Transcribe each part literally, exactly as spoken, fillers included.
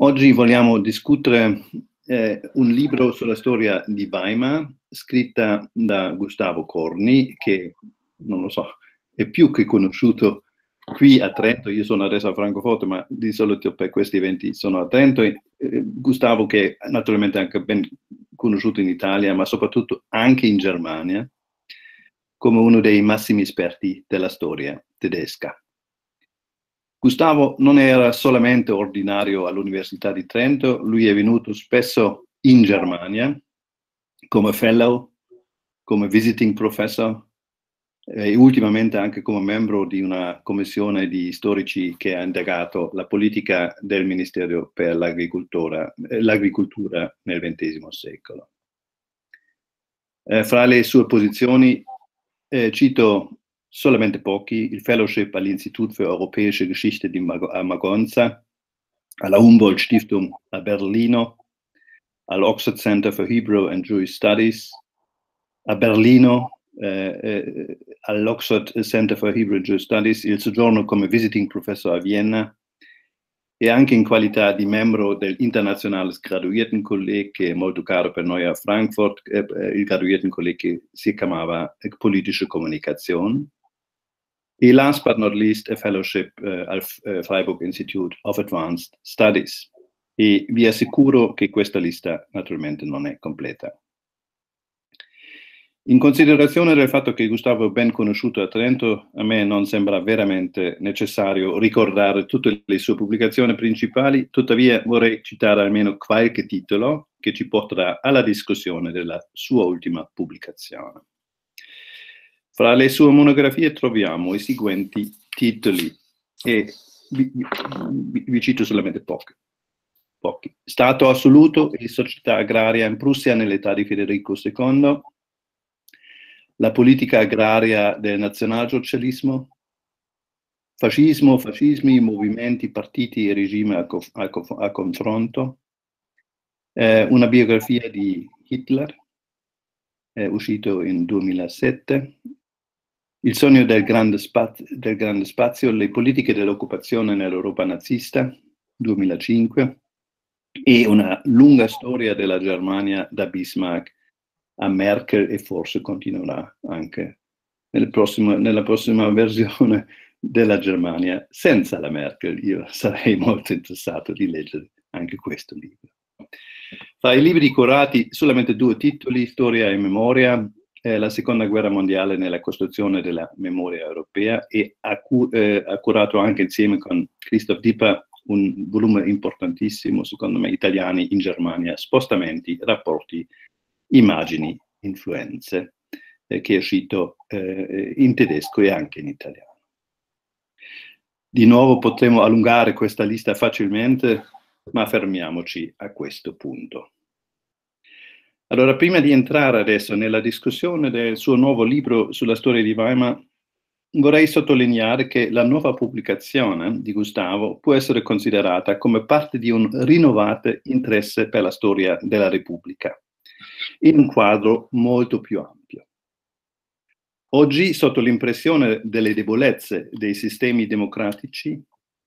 Oggi vogliamo discutere eh, un libro sulla storia di Weimar, scritta da Gustavo Corni, che, non lo so, è più che conosciuto qui a Trento. Io sono adesso a Francoforte, ma di solito per questi eventi sono a Trento. E, eh, Gustavo, che è naturalmente anche ben conosciuto in Italia, ma soprattutto anche in Germania, come uno dei massimi esperti della storia tedesca. Gustavo non era solamente ordinario all'Università di Trento, lui è venuto spesso in Germania come fellow, come visiting professor e ultimamente anche come membro di una commissione di storici che ha indagato la politica del Ministero per l'Agricoltura, eh, l'agricoltura nel ventesimo secolo. Eh, fra le sue posizioni eh, cito solamente pochi: il fellowship all'Institut für Europäische Geschichte di Mag- a Magonza, alla Humboldt Stiftung a Berlino, all'Oxford Center for Hebrew and Jewish Studies a Berlino, eh, eh, all'Oxford Center for Hebrew and Jewish Studies, il soggiorno come visiting professor a Vienna e anche in qualità di membro dell'Internazionales Graduiertenkolleg, che è molto caro per noi a Frankfurt, eh, il Graduiertenkolleg che si chiamava Politische Kommunikation. E last but not least, a fellowship uh, al uh, Freiburg Institute of Advanced Studies. E vi assicuro che questa lista naturalmente non è completa. In considerazione del fatto che Gustavo è ben conosciuto a Trento, a me non sembra veramente necessario ricordare tutte le sue pubblicazioni principali, tuttavia vorrei citare almeno qualche titolo che ci porterà alla discussione della sua ultima pubblicazione. Fra le sue monografie troviamo i seguenti titoli, e vi, vi, vi cito solamente pochi. pochi. Stato assoluto e società agraria in Prussia nell'età di Federico secondo, la politica agraria del nazionalsocialismo, fascismo, fascismi, movimenti, partiti e regime a, co- a, co- a confronto, eh, una biografia di Hitler, è uscito in duemilasette, il sogno del grande, spazio, del grande spazio, le politiche dell'occupazione nell'Europa nazista, duemilacinque, e una lunga storia della Germania da Bismarck a Merkel, e forse continuerà anche nel prossimo, nella prossima versione della Germania senza la Merkel. Io sarei molto interessato di leggere anche questo libro. Fra i libri curati, solamente due titoli: Storia e Memoria, eh, la seconda guerra mondiale nella costruzione della memoria europea, e ha, cu- eh, ha curato anche insieme con Christoph Dipper un volume importantissimo, secondo me, Italiani in Germania, spostamenti, rapporti, immagini, influenze, eh, che è uscito eh, in tedesco e anche in italiano. Di nuovo potremmo allungare questa lista facilmente, ma fermiamoci a questo punto. Allora, prima di entrare adesso nella discussione del suo nuovo libro sulla storia di Weimar, vorrei sottolineare che la nuova pubblicazione di Gustavo può essere considerata come parte di un rinnovato interesse per la storia della Repubblica, in un quadro molto più ampio. Oggi, sotto l'impressione delle debolezze dei sistemi democratici,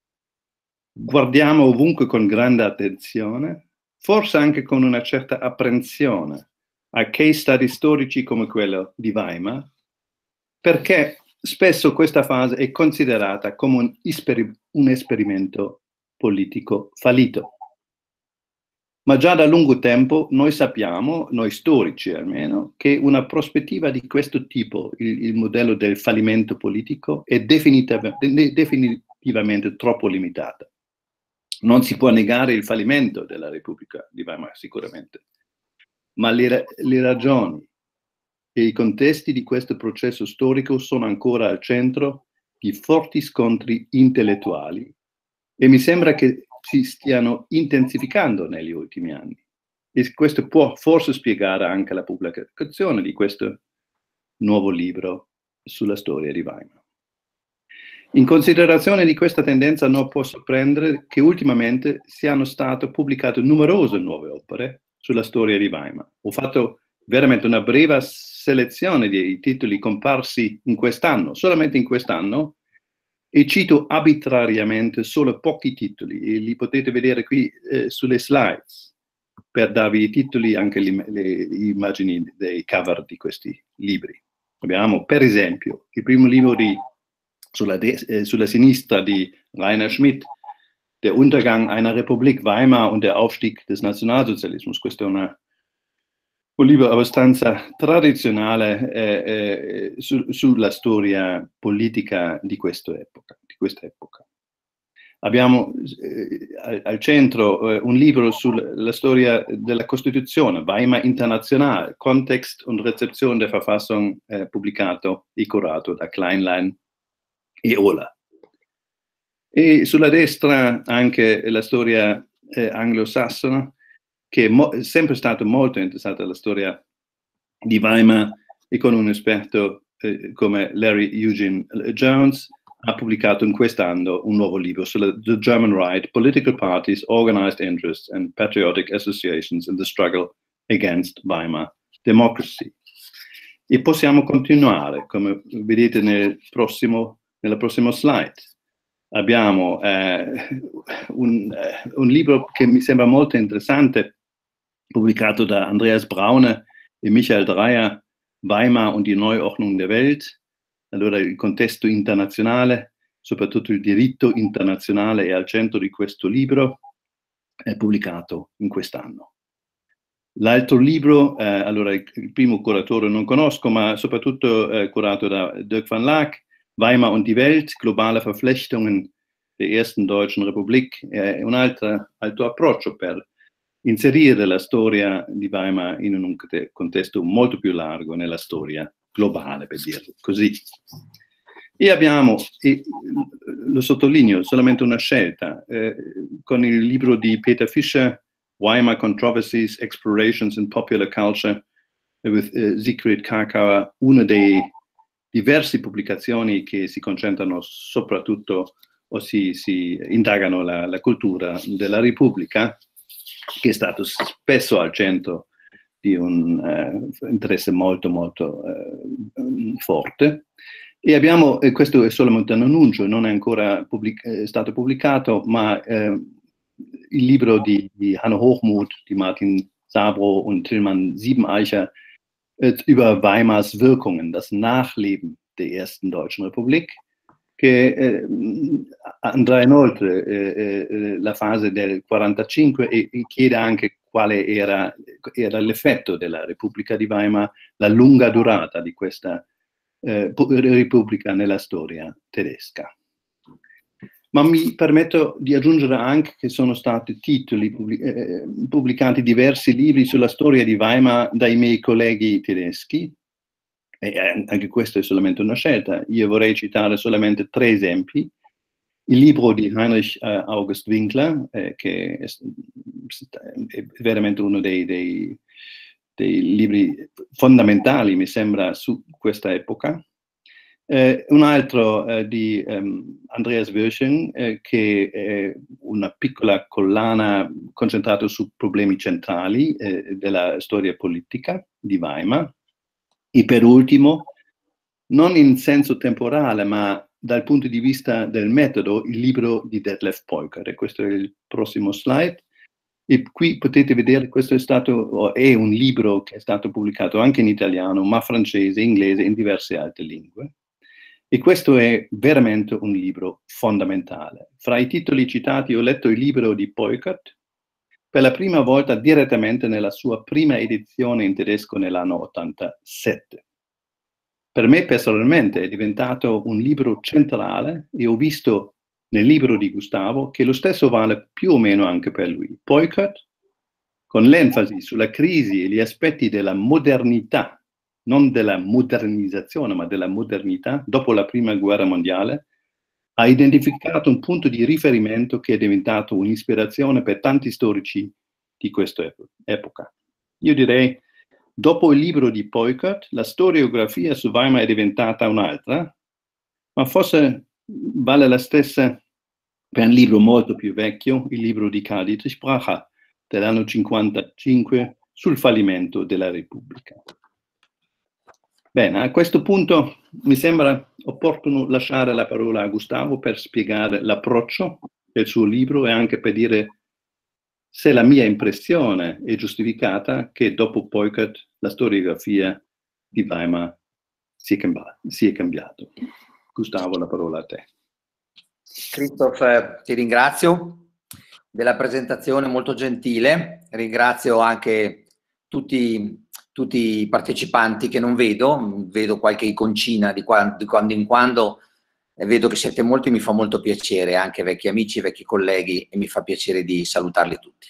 guardiamo ovunque con grande attenzione, forse anche con una certa apprensione, a case study storici come quello di Weimar, perché spesso questa fase è considerata come un, esper- un esperimento politico fallito. Ma già da lungo tempo noi sappiamo, noi storici almeno, che una prospettiva di questo tipo, il, il modello del fallimento politico, è definitiv- definitivamente troppo limitata. Non si può negare il fallimento della Repubblica di Weimar, sicuramente, ma le, le ragioni e i contesti di questo processo storico sono ancora al centro di forti scontri intellettuali, e mi sembra che si stiano intensificando negli ultimi anni. E questo può forse spiegare anche la pubblicazione di questo nuovo libro sulla storia di Weimar. In considerazione di questa tendenza non può sorprendere che ultimamente siano state pubblicate numerose nuove opere sulla storia di Weimar. Ho fatto veramente una breve selezione dei titoli comparsi in quest'anno, solamente in quest'anno, e cito arbitrariamente solo pochi titoli, e li potete vedere qui eh, sulle slides, per darvi i titoli, anche le, le immagini dei cover di questi libri. Abbiamo, per esempio, il primo libro di, sulla, eh, sulla sinistra di Rainer Schmidt, Der Untergang einer Republik Weimar und der Aufstieg des Nationalsozialismus. Questo è una, un libro abbastanza tradizionale eh, eh, su, sulla storia politica di, epoca, di questa epoca. Abbiamo eh, al, al centro eh, un libro sulla storia della Costituzione, Weimar International, Kontext und Rezeption der Verfassung, eh, pubblicato e curato da Kleinlein e Ola. E sulla destra anche la storia eh, anglosassone, che è sempre stato molto interessato alla storia di Weimar, e con un esperto eh, come Larry Eugene Jones ha pubblicato in quest'anno un nuovo libro sulla The German Right, Political Parties, Organized Interests and Patriotic Associations in the Struggle Against Weimar Democracy. E possiamo continuare, come vedete nel prossimo, nella prossima slide. Abbiamo eh, un, eh, un libro che mi sembra molto interessante, pubblicato da Andreas Braune e Michael Dreyer, Weimar und die Neuordnung der Welt. Allora il contesto internazionale, soprattutto il diritto internazionale, è al centro di questo libro, è pubblicato in quest'anno. L'altro libro, eh, allora il, il primo curatore non conosco, ma soprattutto eh, curato da Dirk van Laak, Weimar und die Welt, globale Verflechtungen der ersten Deutschen Republik, è un altro, altro approccio per inserire la storia di Weimar in un contesto molto più largo, nella storia globale, per dirlo così. E abbiamo, e lo sottolineo, solamente una scelta, eh, con il libro di Peter Fischer, Weimar Controversies, Explorations in Popular Culture, with uh, Siegfried Karkauer, una dei diverse pubblicazioni che si concentrano soprattutto o si, si indagano la, la cultura della Repubblica, che è stato spesso al centro di un uh, interesse molto molto uh, forte. E abbiamo, e questo è solamente un annuncio, non è ancora pubblic- è stato pubblicato, ma uh, il libro di, di Hanno Hochmuth, di Martin Sabro und Tilman Siebeneicher, über Weimars Wirkungen, das Nachleben der ersten Deutschen Republik, che eh, andrà inoltre eh, eh, la fase del quarantacinque e, e chiede anche quale era, era l'effetto della Repubblica di Weimar, la lunga durata di questa eh, Repubblica nella storia tedesca. Ma mi permetto di aggiungere anche che sono stati titoli eh, pubblicati diversi libri sulla storia di Weimar dai miei colleghi tedeschi, e anche questo è solamente una scelta. Io vorrei citare solamente tre esempi. Il libro di Heinrich eh, August Winkler, eh, che è, è veramente uno dei, dei, dei libri fondamentali, mi sembra, su questa epoca. Eh, un altro eh, di um, Andreas Wirchen, eh, che è una piccola collana concentrata su problemi centrali eh, della storia politica di Weimar. E per ultimo, non in senso temporale, ma dal punto di vista del metodo, il libro di Detlef Peucker. E questo è il prossimo slide. E qui potete vedere, questo è stato, è un libro che è stato pubblicato anche in italiano, ma francese, inglese e in diverse altre lingue. E questo è veramente un libro fondamentale. Fra i titoli citati ho letto il libro di Peukert per la prima volta direttamente nella sua prima edizione in tedesco nell'anno ottantasette. Per me personalmente è diventato un libro centrale e ho visto nel libro di Gustavo che lo stesso vale più o meno anche per lui. Peukert, con l'enfasi sulla crisi e gli aspetti della modernità, non della modernizzazione, ma della modernità, dopo la prima guerra mondiale, ha identificato un punto di riferimento che è diventato un'ispirazione per tanti storici di questa epoca. Io direi, dopo il libro di Peukert, la storiografia su Weimar è diventata un'altra, ma forse vale la stessa per un libro molto più vecchio, il libro di Karl Dietrich Bracher, dell'anno cinquantacinque, sul fallimento della Repubblica. Bene, a questo punto mi sembra opportuno lasciare la parola a Gustavo per spiegare l'approccio del suo libro e anche per dire se la mia impressione è giustificata che dopo Peukert la storiografia di Weimar si è, cambiato. Si è cambiato. Gustavo, la parola a te. Christoph, ti ringrazio della presentazione molto gentile, ringrazio anche tutti, tutti i partecipanti che non vedo, vedo qualche iconcina di quando, di quando in quando, e vedo che siete molti, mi fa molto piacere, anche vecchi amici, vecchi colleghi, e mi fa piacere di salutarli tutti.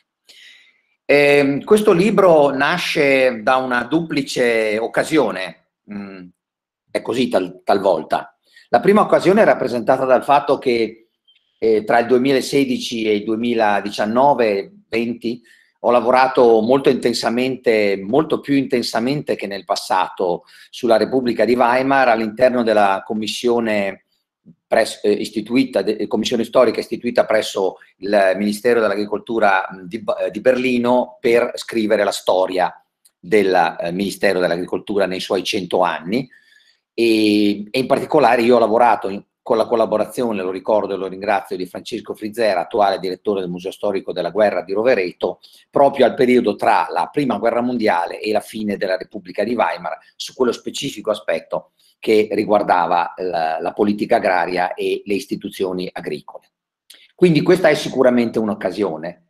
Eh, questo libro nasce da una duplice occasione, mm, è così tal, talvolta. La prima occasione è rappresentata dal fatto che eh, tra il duemilasedici e il duemiladiciannove venti ho lavorato molto intensamente, molto più intensamente che nel passato, sulla Repubblica di Weimar all'interno della commissione Pres, eh, istituita, de, commissione storica istituita presso il Ministero dell'Agricoltura di, di Berlino per scrivere la storia del eh, Ministero dell'Agricoltura nei suoi cento anni e, e in particolare io ho lavorato in, con la collaborazione, lo ricordo e lo ringrazio, di Francesco Frizzera, attuale direttore del Museo Storico della Guerra di Rovereto, proprio al periodo tra la Prima Guerra Mondiale e la fine della Repubblica di Weimar, su quello specifico aspetto che riguardava la, la politica agraria e le istituzioni agricole. Quindi questa è sicuramente un'occasione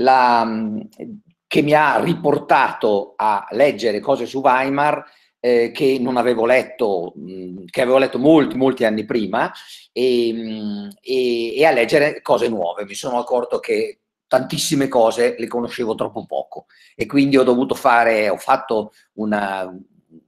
che mi ha riportato a leggere cose su Weimar eh, che non avevo letto, mh, che avevo letto molti, molti anni prima e, mh, e, e a leggere cose nuove. Mi sono accorto che tantissime cose le conoscevo troppo poco e quindi ho dovuto fare, ho fatto un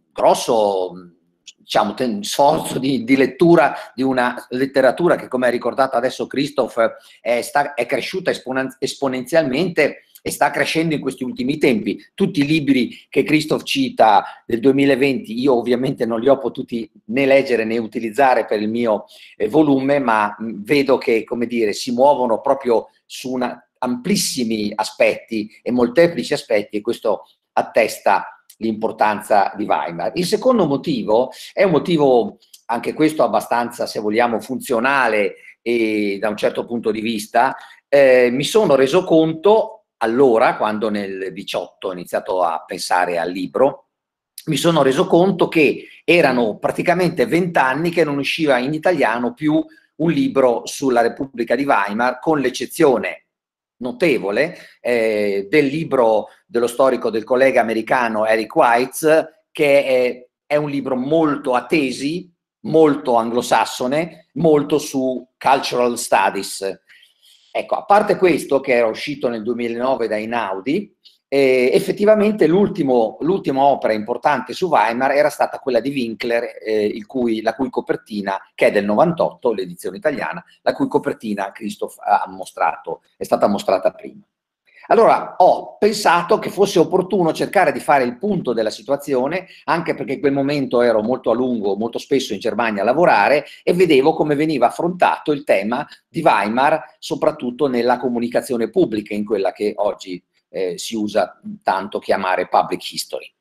grosso diciamo, sforzo di, di lettura di una letteratura che, come ha ricordato adesso Christoph, è, sta, è cresciuta esponenzialmente e sta crescendo in questi ultimi tempi. Tutti i libri che Christoph cita del duemilaventi, io ovviamente non li ho potuti né leggere né utilizzare per il mio eh, volume, ma mh, vedo che, come dire, si muovono proprio su una, amplissimi aspetti e molteplici aspetti, e questo attesta l'importanza di Weimar. Il secondo motivo è un motivo, anche questo abbastanza, se vogliamo, funzionale e da un certo punto di vista. Eh, mi sono reso conto allora, quando nel diciotto ho iniziato a pensare al libro, mi sono reso conto che erano praticamente vent'anni che non usciva in italiano più un libro sulla Repubblica di Weimar, con l'eccezione notevole eh, del libro dello storico del collega americano Eric Weitz, che è, è un libro molto a tesi, molto anglosassone, molto su cultural studies. Ecco, a parte questo, che era uscito nel duemilanove da Einaudi, eh, effettivamente l'ultima opera importante su Weimar era stata quella di Winkler, eh, il cui, la cui copertina, che è del novantotto, l'edizione italiana, la cui copertina Christoph ha mostrato, è stata mostrata prima. Allora ho pensato che fosse opportuno cercare di fare il punto della situazione, anche perché in quel momento ero molto a lungo, molto spesso in Germania a lavorare e vedevo come veniva affrontato il tema di Weimar, soprattutto nella comunicazione pubblica, in quella che oggi eh, si usa tanto chiamare public history.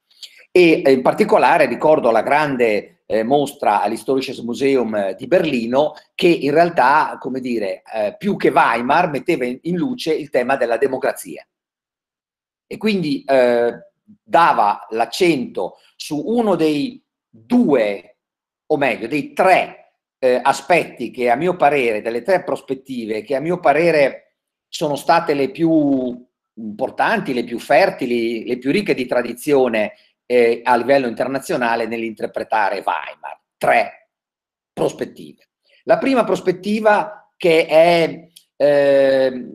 E eh, in particolare ricordo la grande eh, mostra all'Historisches Museum di Berlino, che in realtà, come dire, eh, più che Weimar metteva in, in luce il tema della democrazia e quindi eh, dava l'accento su uno dei due, o meglio, dei tre eh, aspetti che a mio parere, delle tre prospettive che a mio parere sono state le più importanti, le più fertili, le più ricche di tradizione Eh, a livello internazionale nell'interpretare Weimar. Tre prospettive. La prima prospettiva, che è, eh,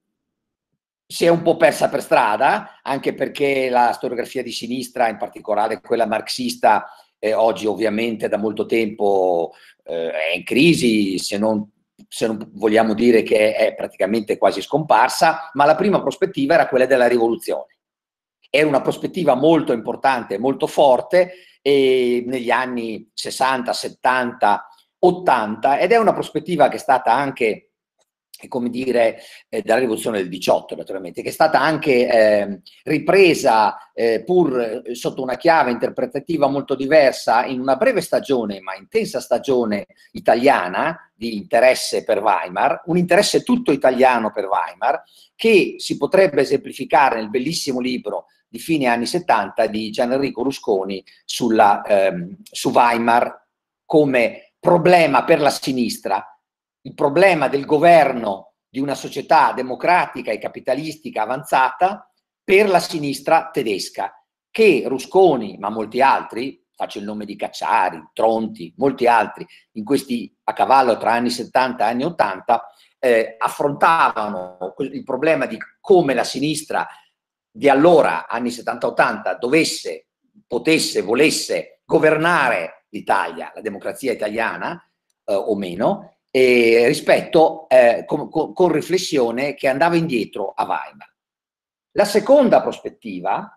si è un po' persa per strada, anche perché la storiografia di sinistra, in particolare quella marxista, eh, oggi ovviamente da molto tempo eh, è in crisi, se non, se non vogliamo dire che è praticamente quasi scomparsa, ma la prima prospettiva era quella della rivoluzione. Era una prospettiva molto importante, molto forte e negli anni sessanta, settanta, ottanta, ed è una prospettiva che è stata anche come dire, eh, dalla rivoluzione del diciotto, naturalmente, che è stata anche eh, ripresa, eh, pur sotto una chiave interpretativa molto diversa, in una breve stagione, ma intensa stagione italiana di interesse per Weimar, un interesse tutto italiano per Weimar, che si potrebbe esemplificare nel bellissimo libro di fine anni settanta di Gianenrico Rusconi sulla, ehm, su Weimar come problema per la sinistra, il problema del governo di una società democratica e capitalistica avanzata per la sinistra tedesca, che Rusconi, ma molti altri, faccio il nome di Cacciari, Tronti, molti altri, in questi a cavallo tra anni settanta e anni ottanta, eh, affrontavano il problema di come la sinistra di allora, anni settanta ottanta, dovesse, potesse, volesse governare l'Italia, la democrazia italiana, eh, o meno, e rispetto eh, con, con, con riflessione che andava indietro a Weimar. La seconda prospettiva,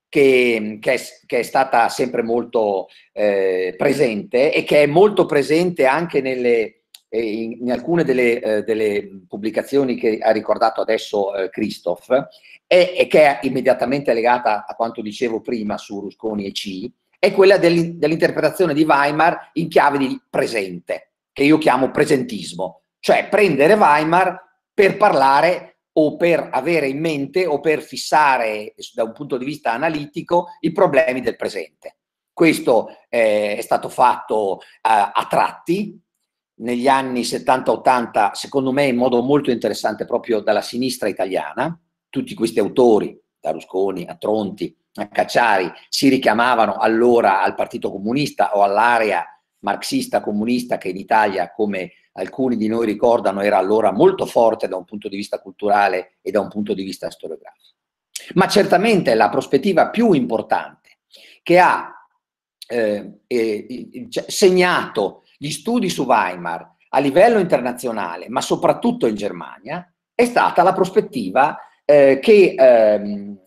che, che, è, che è stata sempre molto eh, presente e che è molto presente anche nelle, eh, in, in alcune delle, eh, delle pubblicazioni che ha ricordato adesso eh, Christoph, è, e che è immediatamente legata a quanto dicevo prima su Rusconi e C, è quella dell'interpretazione di Weimar in chiave di presente, che io chiamo presentismo, cioè prendere Weimar per parlare o per avere in mente o per fissare da un punto di vista analitico i problemi del presente. Questo eh, è stato fatto eh, a tratti negli anni settanta ottanta, secondo me in modo molto interessante proprio dalla sinistra italiana. Tutti questi autori, da Rusconi a Tronti a Cacciari, si richiamavano allora al Partito Comunista o all'area marxista comunista che in Italia, come alcuni di noi ricordano, era allora molto forte da un punto di vista culturale e da un punto di vista storiografico. Ma certamente la prospettiva più importante che ha eh, eh, segnato gli studi su Weimar a livello internazionale, ma soprattutto in Germania, è stata la prospettiva eh, che eh,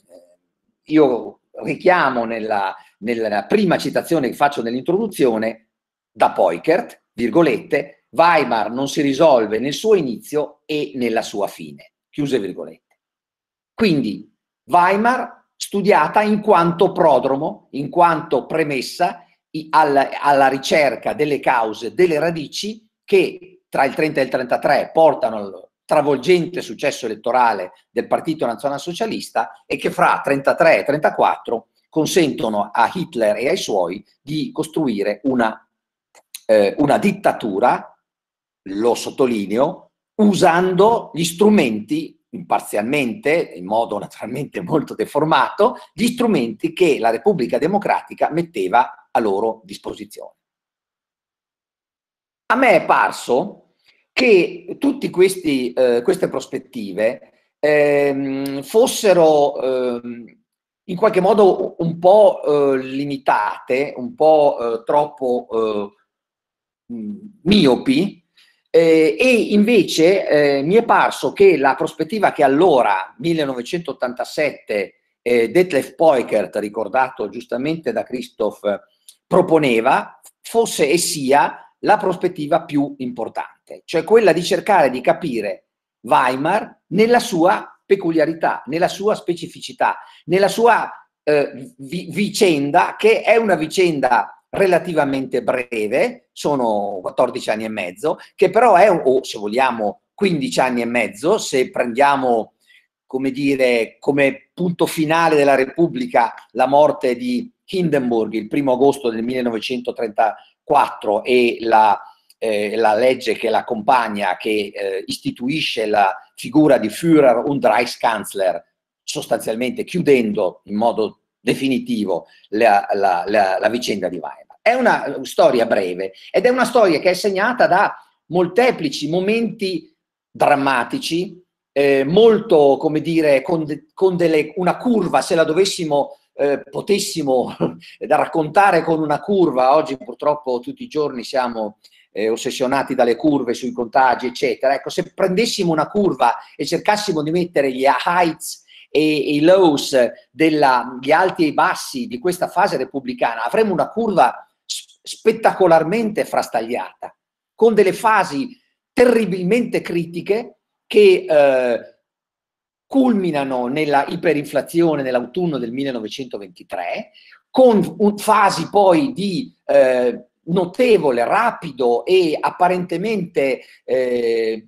io richiamo nella, nella prima citazione che faccio nell'introduzione, da Peukert, virgolette, Weimar non si risolve nel suo inizio e nella sua fine, chiuse virgolette. Quindi Weimar studiata in quanto prodromo, in quanto premessa alla, alla ricerca delle cause, delle radici che tra il trenta e il trentatré portano al travolgente successo elettorale del Partito Nazionalsocialista e che fra trentatré e trentaquattro consentono a Hitler e ai suoi di costruire una una dittatura, lo sottolineo, usando gli strumenti, imparzialmente, in modo naturalmente molto deformato, gli strumenti che la Repubblica Democratica metteva a loro disposizione. A me è parso che tutte eh, queste prospettive eh, fossero eh, in qualche modo un po' eh, limitate, un po' eh, troppo eh, miopi, eh, e invece eh, mi è parso che la prospettiva che allora, millenovecentottantasette, eh, Detlef Peukert, ricordato giustamente da Christoph, proponeva, fosse e sia la prospettiva più importante, cioè quella di cercare di capire Weimar nella sua peculiarità, nella sua specificità, nella sua eh, vi vicenda, che è una vicenda relativamente breve, sono quattordici anni e mezzo, che però è, o se vogliamo quindici anni e mezzo, se prendiamo, come dire, come punto finale della Repubblica la morte di Hindenburg il primo agosto del millenovecentotrentaquattro e la, eh, la legge che l'accompagna, che eh, istituisce la figura di Führer und Reichskanzler, sostanzialmente chiudendo in modo definitivo la, la, la, la vicenda di Weimar. È una storia breve ed è una storia che è segnata da molteplici momenti drammatici, eh, molto, come dire, con, de, con delle, una curva, se la dovessimo, eh, potessimo da raccontare con una curva, oggi purtroppo tutti i giorni siamo eh, ossessionati dalle curve sui contagi, eccetera. Ecco, se prendessimo una curva e cercassimo di mettere gli heights e i lows, della, gli alti e i bassi di questa fase repubblicana, avremo una curva spettacolarmente frastagliata, con delle fasi terribilmente critiche che eh, culminano nella iperinflazione nell'autunno del millenovecentoventitré, con un, fasi poi di eh, notevole, rapido e apparentemente eh,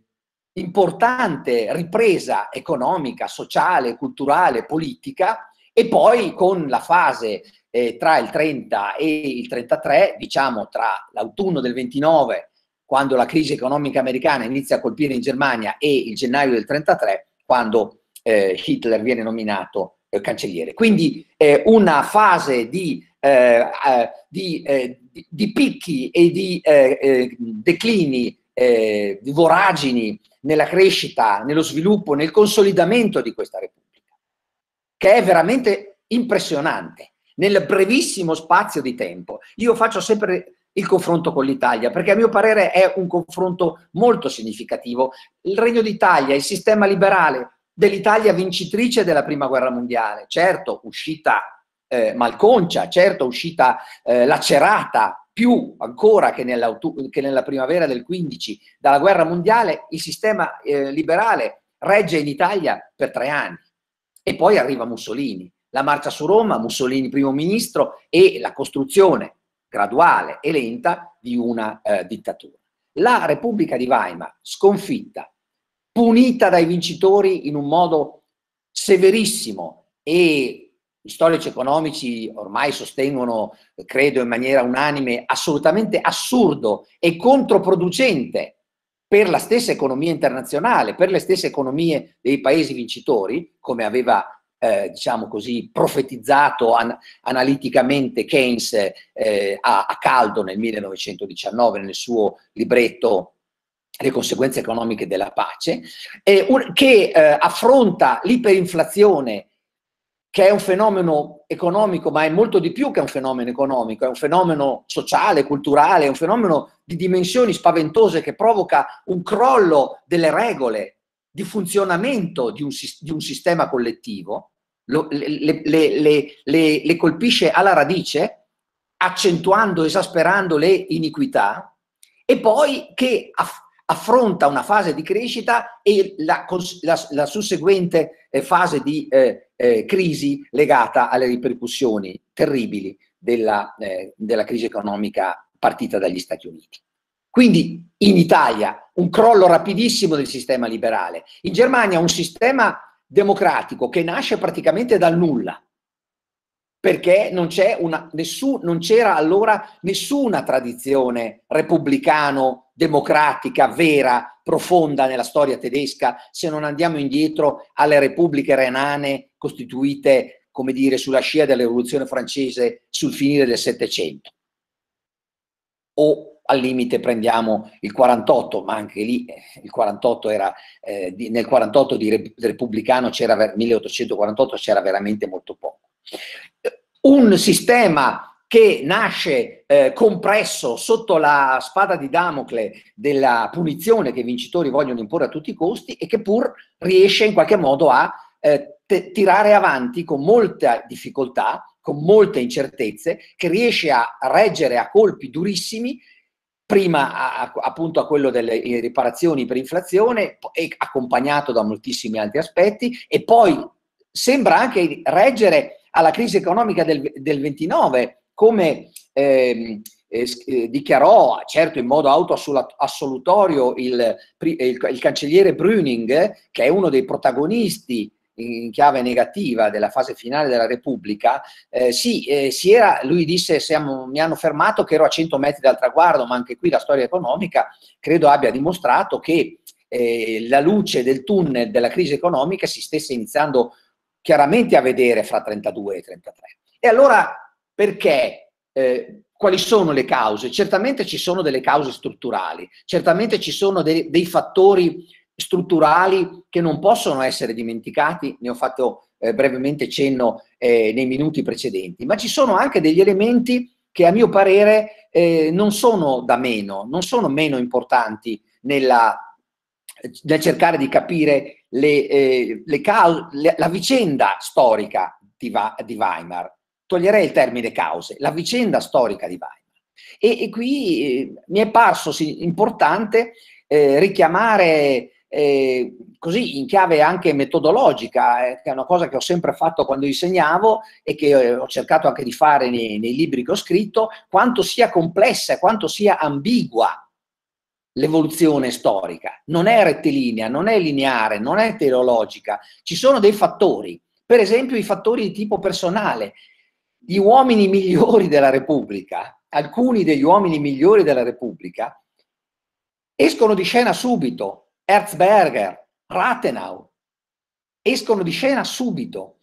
importante ripresa economica, sociale, culturale, politica, e poi con la fase eh, tra il trenta e il trentatré, diciamo tra l'autunno del ventinove, quando la crisi economica americana inizia a colpire in Germania, e il gennaio del trentatré, quando eh, Hitler viene nominato eh, cancelliere. Quindi eh, una fase di, eh, eh, di, eh, di, di picchi e di eh, eh, declini, eh, di voragini nella crescita, nello sviluppo, nel consolidamento di questa Repubblica, che è veramente impressionante nel brevissimo spazio di tempo. Io faccio sempre il confronto con l'Italia, perché a mio parere è un confronto molto significativo. Il Regno d'Italia, il sistema liberale dell'Italia vincitrice della Prima Guerra Mondiale, certo uscita eh, malconcia, certo uscita eh, lacerata, più ancora che, che nella primavera del quindici dalla guerra mondiale, il sistema eh, liberale regge in Italia per tre anni. E poi arriva Mussolini, la marcia su Roma, Mussolini primo ministro, e la costruzione graduale e lenta di una eh, dittatura. La Repubblica di Weimar, sconfitta, punita dai vincitori in un modo severissimo, e gli storici economici ormai sostengono, credo in maniera unanime, assolutamente assurdo e controproducente per la stessa economia internazionale, per le stesse economie dei paesi vincitori, come aveva eh, diciamo così profetizzato an analiticamente Keynes eh, a, a caldo nel millenovecentodiciannove nel suo libretto Le conseguenze economiche della pace, eh, un, che eh, affronta l'iperinflazione, che è un fenomeno economico, ma è molto di più che un fenomeno economico, è un fenomeno sociale, culturale, è un fenomeno di dimensioni spaventose che provoca un crollo delle regole di funzionamento di un, di un sistema collettivo, lo, le, le, le, le, le colpisce alla radice, accentuando, esasperando le iniquità, e poi che aff affronta una fase di crescita e la, la, la susseguente eh, fase di eh, eh, crisi legata alle ripercussioni terribili della, eh, della crisi economica partita dagli Stati Uniti. Quindi in Italia un crollo rapidissimo del sistema liberale, in Germania un sistema democratico che nasce praticamente dal nulla, perché non c'è una, nessun, non c'era allora nessuna tradizione repubblicano-democratica vera, profonda nella storia tedesca, se non andiamo indietro alle repubbliche renane costituite, come dire, sulla scia della rivoluzione francese sul finire del Settecento. O al limite prendiamo il quarantotto, ma anche lì il quarantotto era, eh, di, nel quarantotto di repubblicano c'era, milleottocentoquarantotto c'era veramente molto poco. Un sistema che nasce eh, compresso sotto la spada di Damocle della punizione che i vincitori vogliono imporre a tutti i costi, e che pur riesce in qualche modo a eh, tirare avanti con molta difficoltà, con molte incertezze, che riesce a reggere a colpi durissimi, prima a, a, appunto a quello delle riparazioni per inflazione, e accompagnato da moltissimi altri aspetti, e poi sembra anche reggere alla crisi economica del, del ventinove, come eh, eh, dichiarò, certo in modo autoassolutorio, il, il, il cancelliere Brüning, che è uno dei protagonisti in chiave negativa della fase finale della Repubblica. Eh, sì, eh, si era, lui disse, siamo, mi hanno fermato che ero a cento metri dal traguardo, ma anche qui la storia economica credo abbia dimostrato che eh, la luce del tunnel della crisi economica si stesse iniziando chiaramente a vedere fra trentadue e trentatré. E allora perché? Eh, quali sono le cause? Certamente ci sono delle cause strutturali, certamente ci sono dei, dei fattori strutturali che non possono essere dimenticati, ne ho fatto eh, brevemente cenno eh, nei minuti precedenti, ma ci sono anche degli elementi che a mio parere eh, non sono da meno, non sono meno importanti nella nel cercare di capire le, eh, le cause, le, la vicenda storica di, Va, di Weimar. Toglierei il termine cause, la vicenda storica di Weimar. E, e qui eh, mi è parso sì, importante eh, richiamare eh, così in chiave anche metodologica, eh, che è una cosa che ho sempre fatto quando insegnavo e che eh, ho cercato anche di fare nei, nei libri che ho scritto, quanto sia complessa e quanto sia ambigua l'evoluzione storica. Non è rettilinea, non è lineare, non è teleologica, ci sono dei fattori, per esempio i fattori di tipo personale. Gli uomini migliori della Repubblica, alcuni degli uomini migliori della Repubblica, escono di scena subito. Erzberger, Rathenau, escono di scena subito.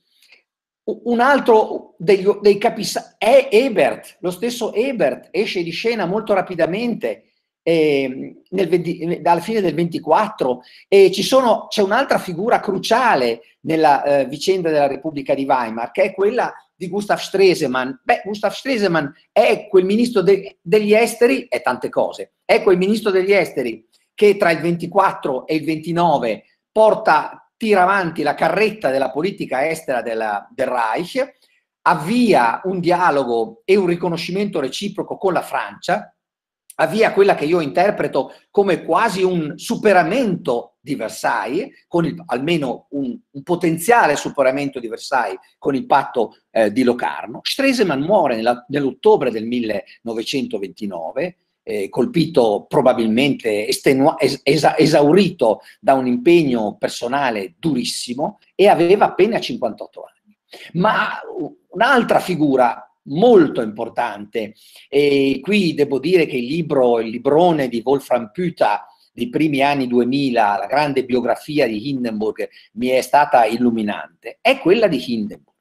Un altro degli, dei capisaldi è Ebert, lo stesso Ebert esce di scena molto rapidamente eh, nel venti, alla fine del ventiquattro, e ci sono, c'è un'altra figura cruciale nella eh, vicenda della Repubblica di Weimar, che è quella di Gustav Stresemann. Beh, Gustav Stresemann è quel ministro de, degli esteri, è tante cose, è quel ministro degli esteri che tra il ventiquattro e il ventinove porta, tira avanti la carretta della politica estera della, del Reich, avvia un dialogo e un riconoscimento reciproco con la Francia, avvia quella che io interpreto come quasi un superamento di Versailles, con il, almeno un, un potenziale superamento di Versailles con il patto eh, di Locarno. Stresemann muore nell'ottobre del millenovecentoventinove, eh, colpito probabilmente, estenua, es, esa, esaurito da un impegno personale durissimo, e aveva appena cinquantotto anni. Ma un'altra figura molto importante, e qui devo dire che il libro, il librone di Wolfram Püther dei primi anni duemila, la grande biografia di Hindenburg, mi è stata illuminante, è quella di Hindenburg.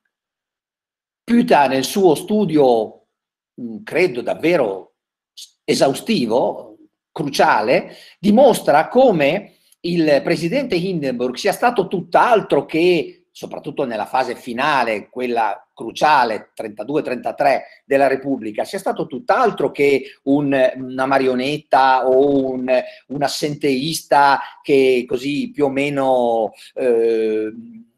Püther nel suo studio, credo davvero esaustivo, cruciale, dimostra come il presidente Hindenburg sia stato tutt'altro che, soprattutto nella fase finale, quella cruciale, trentadue trentatré della Repubblica, sia stato tutt'altro che un, una marionetta o un, un assenteista che così più o meno eh,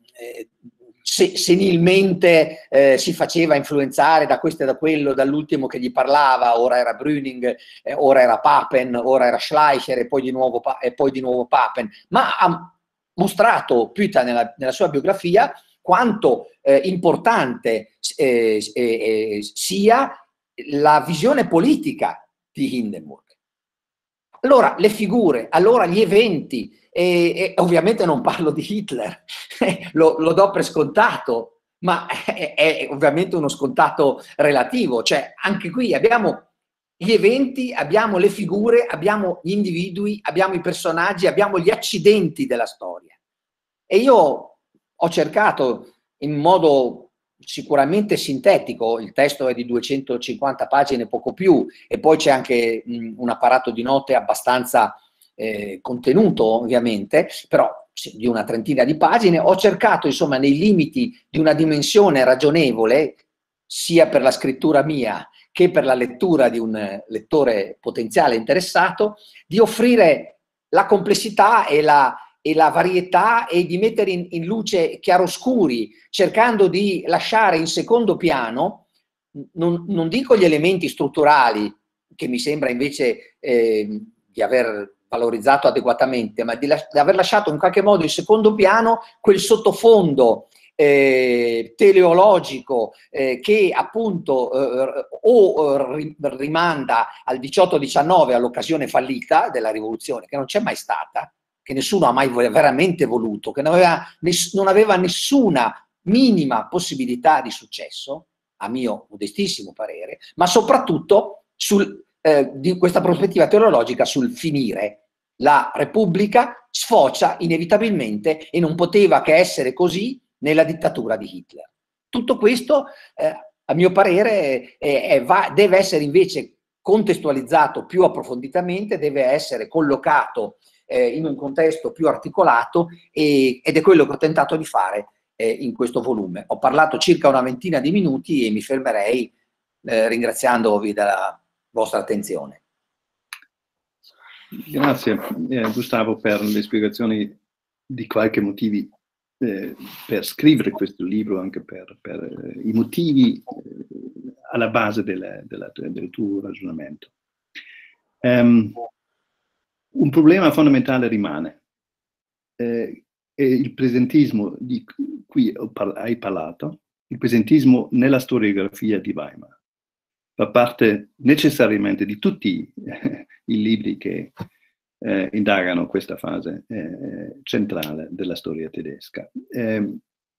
se, senilmente eh, si faceva influenzare da questo e da quello, dall'ultimo che gli parlava, ora era Brüning, eh, ora era Papen, ora era Schleicher e poi di nuovo, e poi di nuovo Papen, ma ha mostrato Püther nella, nella sua biografia quanto eh, importante eh, eh, sia la visione politica di Hindenburg. Allora le figure, allora gli eventi, e, e ovviamente non parlo di Hitler, lo, lo do per scontato, ma è, è ovviamente uno scontato relativo, cioè anche qui abbiamo gli eventi, abbiamo le figure, abbiamo gli individui, abbiamo i personaggi, abbiamo gli accidenti della storia. E io ho cercato in modo sicuramente sintetico, il testo è di duecentocinquanta pagine, poco più, e poi c'è anche mh, un apparato di note abbastanza eh, contenuto ovviamente, però di una trentina di pagine, ho cercato insomma nei limiti di una dimensione ragionevole, sia per la scrittura mia che per la lettura di un lettore potenziale interessato, di offrire la complessità e la e la varietà, e di mettere in, in luce chiaroscuri, cercando di lasciare in secondo piano, non, non dico gli elementi strutturali, che mi sembra invece eh, di aver valorizzato adeguatamente, ma di, di aver lasciato in qualche modo in secondo piano quel sottofondo eh, teleologico eh, che appunto eh, o eh, rimanda al diciotto diciannove, all'occasione fallita della rivoluzione, che non c'è mai stata, che nessuno ha mai veramente voluto, che non aveva, ness- non aveva nessuna minima possibilità di successo, a mio modestissimo parere, ma soprattutto sul, eh, di questa prospettiva teologica sul finire. La Repubblica sfocia inevitabilmente, e non poteva che essere così, nella dittatura di Hitler. Tutto questo, eh, a mio parere, è, è, va, deve essere invece contestualizzato più approfonditamente, deve essere collocato in un contesto più articolato, e, ed è quello che ho tentato di fare eh, in questo volume. Ho parlato circa una ventina di minuti e mi fermerei eh, ringraziandovi della vostra attenzione. Grazie eh, Gustavo per le spiegazioni di qualche motivi eh, per scrivere questo libro, anche per, per eh, i motivi eh, alla base della, della, del tuo ragionamento. Um, Un problema fondamentale rimane, eh, è il presentismo di cui hai parlato, il presentismo nella storiografia di Weimar. Fa parte necessariamente di tutti eh, i libri che eh, indagano questa fase eh, centrale della storia tedesca. Eh,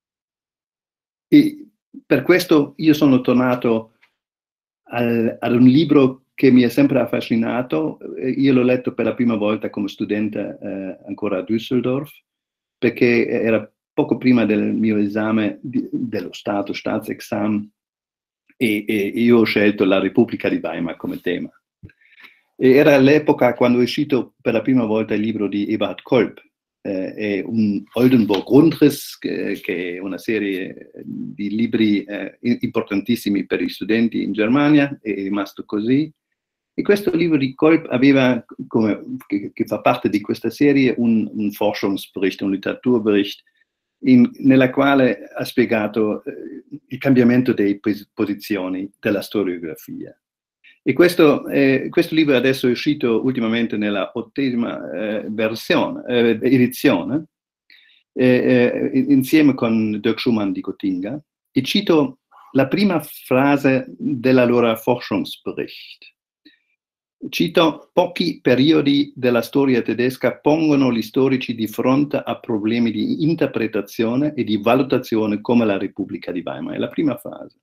e per questo io sono tornato al, ad un libro che mi è sempre affascinato. Io l'ho letto per la prima volta come studente eh, ancora a Düsseldorf, perché era poco prima del mio esame di, dello Stato, Staatsexamen, e, e io ho scelto la Repubblica di Weimar come tema. E era l'epoca quando è uscito per la prima volta il libro di Eberhard Kolb, eh, è un Oldenburg-Grundriss, che, che è una serie di libri eh, importantissimi per gli studenti in Germania, è rimasto così. E questo libro di Kolb aveva, come, che, che fa parte di questa serie, un, un Forschungsbericht, un Literaturbericht, in, nella quale ha spiegato eh, il cambiamento delle posizioni della storiografia. E questo, eh, questo libro adesso è uscito ultimamente nella ottesima eh, versione, eh, edizione, eh, eh, insieme con Dirk Schumann di Gottinga, e cito la prima frase della loro Forschungsbericht. Cito: pochi periodi della storia tedesca pongono gli storici di fronte a problemi di interpretazione e di valutazione come la Repubblica di Weimar. È la prima frase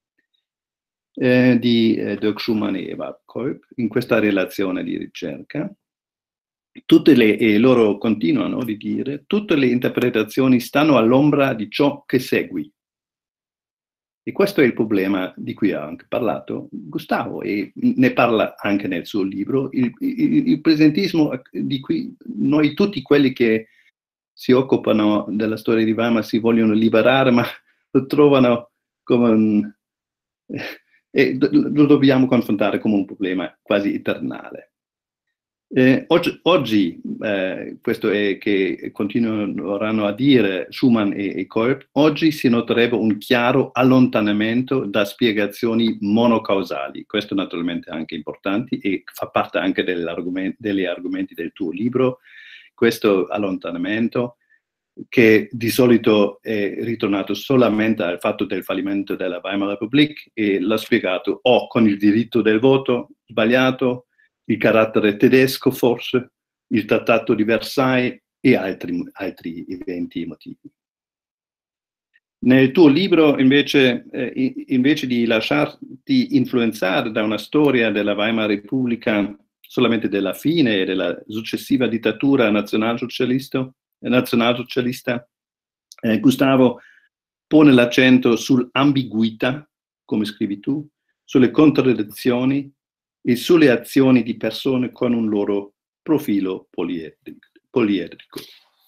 eh, di eh, Dirk Schumann e Eberhard Kolb in questa relazione di ricerca. Tutte le, e loro continuano di dire, tutte le interpretazioni stanno all'ombra di ciò che segui. E questo è il problema di cui ha anche parlato Gustavo, e ne parla anche nel suo libro, il, il, il presentismo di cui noi tutti quelli che si occupano della storia di Weimar si vogliono liberare, ma lo trovano come un... e lo dobbiamo confrontare come un problema quasi eternale. Eh, oggi, oggi eh, questo è che continueranno a dire Schumann e, e Kolb, oggi si noterebbe un chiaro allontanamento da spiegazioni monocausali. Questo naturalmente è anche importante e fa parte anche degli argomenti, degli argomenti del tuo libro, questo allontanamento che di solito è ritornato solamente al fatto del fallimento della Weimar Republic, e l'ha spiegato o oh, con il diritto del voto sbagliato, il carattere tedesco forse, il trattato di Versailles e altri, altri eventi emotivi. Nel tuo libro invece, eh, invece di lasciarti influenzare da una storia della Weimar Repubblica solamente della fine e della successiva dittatura nazionalsocialista, nazionalsocialista eh, Gustavo pone l'accento sull'ambiguità, come scrivi tu, sulle contraddizioni e sulle azioni di persone con un loro profilo poliedrico.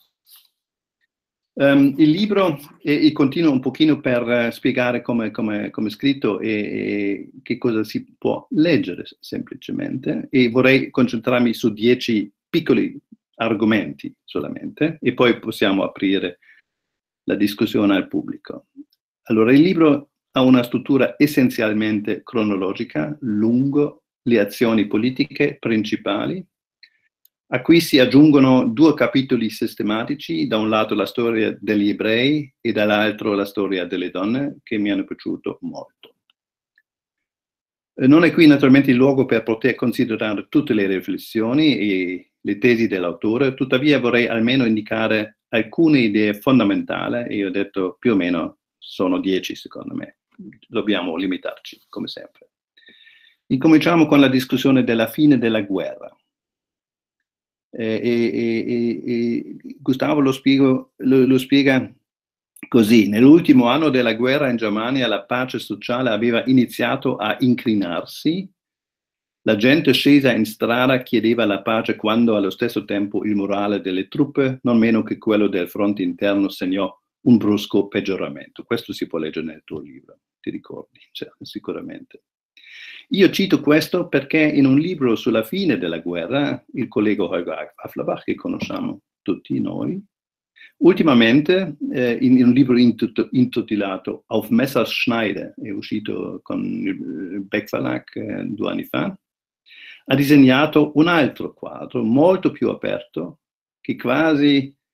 Um, il libro, e, e continuo un pochino per uh, spiegare come è scritto e, e che cosa si può leggere semplicemente, e vorrei concentrarmi su dieci piccoli argomenti solamente, e poi possiamo aprire la discussione al pubblico. Allora, il libro ha una struttura essenzialmente cronologica, lungo le azioni politiche principali, a cui si aggiungono due capitoli sistematici, da un lato la storia degli ebrei e dall'altro la storia delle donne, che mi hanno piaciuto molto. Non è qui naturalmente il luogo per poter considerare tutte le riflessioni e le tesi dell'autore, tuttavia vorrei almeno indicare alcune idee fondamentali, e io ho detto più o meno sono dieci secondo me, dobbiamo limitarci come sempre. Incominciamo con la discussione della fine della guerra. Eh, e, e, e Gustavo lo, spiego, lo, lo spiega così: nell'ultimo anno della guerra in Germania la pace sociale aveva iniziato a incrinarsi, la gente scesa in strada chiedeva la pace quando allo stesso tempo il morale delle truppe, non meno che quello del fronte interno, segnò un brusco peggioramento. Questo si può leggere nel tuo libro, ti ricordi? Cioè, sicuramente. Io cito questo perché in un libro sulla fine della guerra, il collega Holger Afflerbach, che conosciamo tutti noi, ultimamente eh, in, in un libro intitolato Auf Messerschneide, è uscito con il Beck Verlag eh, due anni fa, ha disegnato un altro quadro molto più aperto, che quasi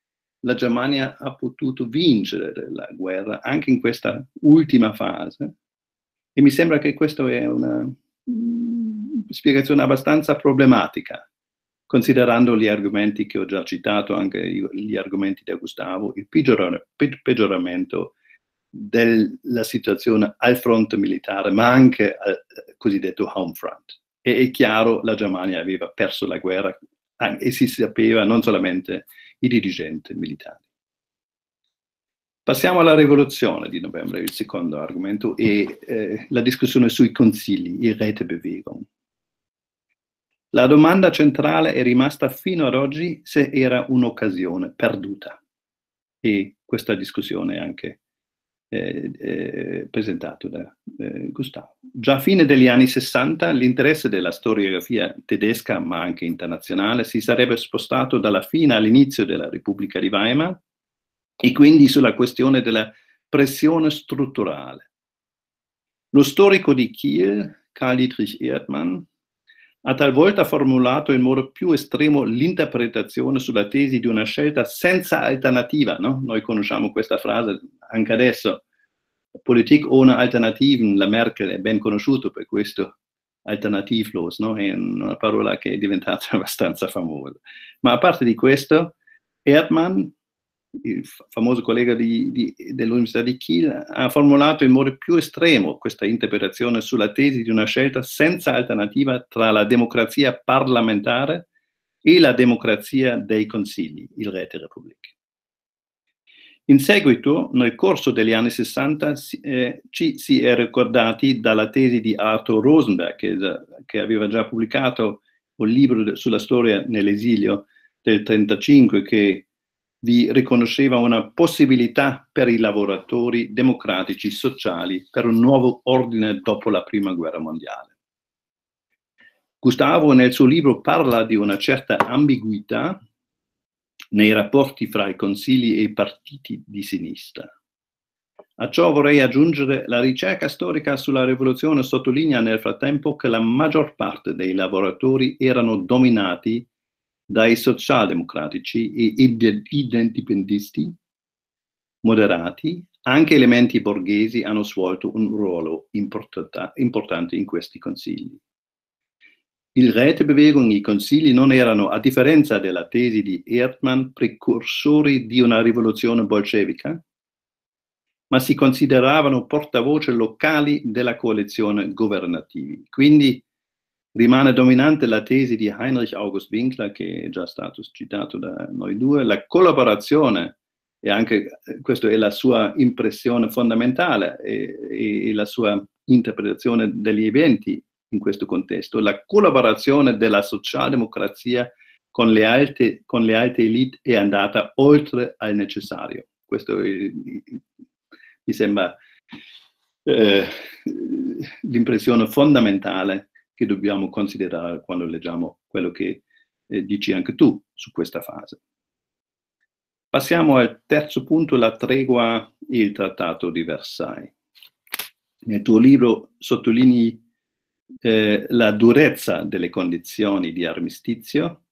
la Germania ha potuto vincere la guerra anche in questa ultima fase, e mi sembra che questa è una mm, spiegazione abbastanza problematica, considerando gli argomenti che ho già citato, anche gli argomenti di Gustavo, il peggioramento della situazione al fronte militare, ma anche al cosiddetto home front. E è chiaro, la Germania aveva perso la guerra, e si sapeva, non solamente i dirigenti militari. Passiamo alla rivoluzione di novembre, il secondo argomento, e eh, la discussione sui consigli, il Rätebewegung. La domanda centrale è rimasta fino ad oggi se era un'occasione perduta, e questa discussione è anche eh, eh, presentata da eh, Gustavo. Già a fine degli anni sessanta l'interesse della storiografia tedesca, ma anche internazionale, si sarebbe spostato dalla fine all'inizio della Repubblica di Weimar, e quindi sulla questione della pressione strutturale. Lo storico di Kiel, Karl Dietrich Erdmann, ha talvolta formulato in modo più estremo l'interpretazione sulla tesi di una scelta senza alternativa, no? Noi conosciamo questa frase anche adesso, Politik ohne Alternativen, la Merkel è ben conosciuto per questo, alternativlos, no? È una parola che è diventata abbastanza famosa. Ma a parte di questo, Erdmann, il famoso collega di, di, dell'Università di Kiel, ha formulato in modo più estremo questa interpretazione sulla tesi di una scelta senza alternativa tra la democrazia parlamentare e la democrazia dei consigli, il Räterepublik. In seguito, nel corso degli anni sessanta, eh, ci si è ricordati dalla tesi di Arthur Rosenberg, che, che aveva già pubblicato un libro sulla storia nell'esilio del trentacinque, che vi riconosceva una possibilità per i lavoratori democratici sociali per un nuovo ordine dopo la Prima Guerra Mondiale. Gustavo nel suo libro parla di una certa ambiguità nei rapporti fra i consigli e i partiti di sinistra. A ciò vorrei aggiungere la ricerca storica sulla rivoluzione sottolinea nel frattempo che la maggior parte dei lavoratori erano dominati dai socialdemocratici e indipendentisti moderati. Anche elementi borghesi hanno svolto un ruolo importante in questi consigli. Il Rätebewegung, i consigli, non erano, a differenza della tesi di Erdmann, precursori di una rivoluzione bolscevica, ma si consideravano portavoce locali della coalizione governativa. Quindi rimane dominante la tesi di Heinrich August Winkler, che è già stato citato da noi due, la collaborazione, e anche questa è la sua impressione fondamentale e, e la sua interpretazione degli eventi in questo contesto, la collaborazione della socialdemocrazia con le alte, con le alte elite è andata oltre al necessario. Questo è, mi sembra eh, l'impressione fondamentale che dobbiamo considerare quando leggiamo quello che eh, dici anche tu su questa fase. Passiamo al terzo punto, la tregua e il trattato di Versailles. Nel tuo libro sottolinei eh, la durezza delle condizioni di armistizio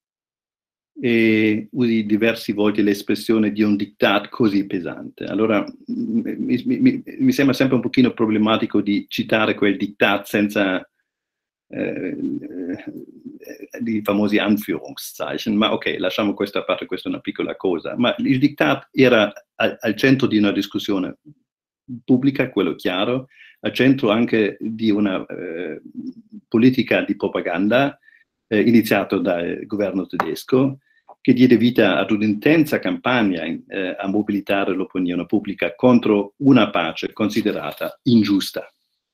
e usi diverse volte l'espressione di un diktat così pesante. Allora mi, mi, mi sembra sempre un pochino problematico di citare quel diktat senza eh, di famosi Anführungszeichen, ma ok, lasciamo questa a parte, questa è una piccola cosa. Ma il diktat era al, al centro di una discussione pubblica, quello chiaro, al centro anche di una eh, politica di propaganda eh, iniziato dal governo tedesco, che diede vita ad un'intensa campagna eh, a mobilitare l'opinione pubblica contro una pace considerata ingiusta.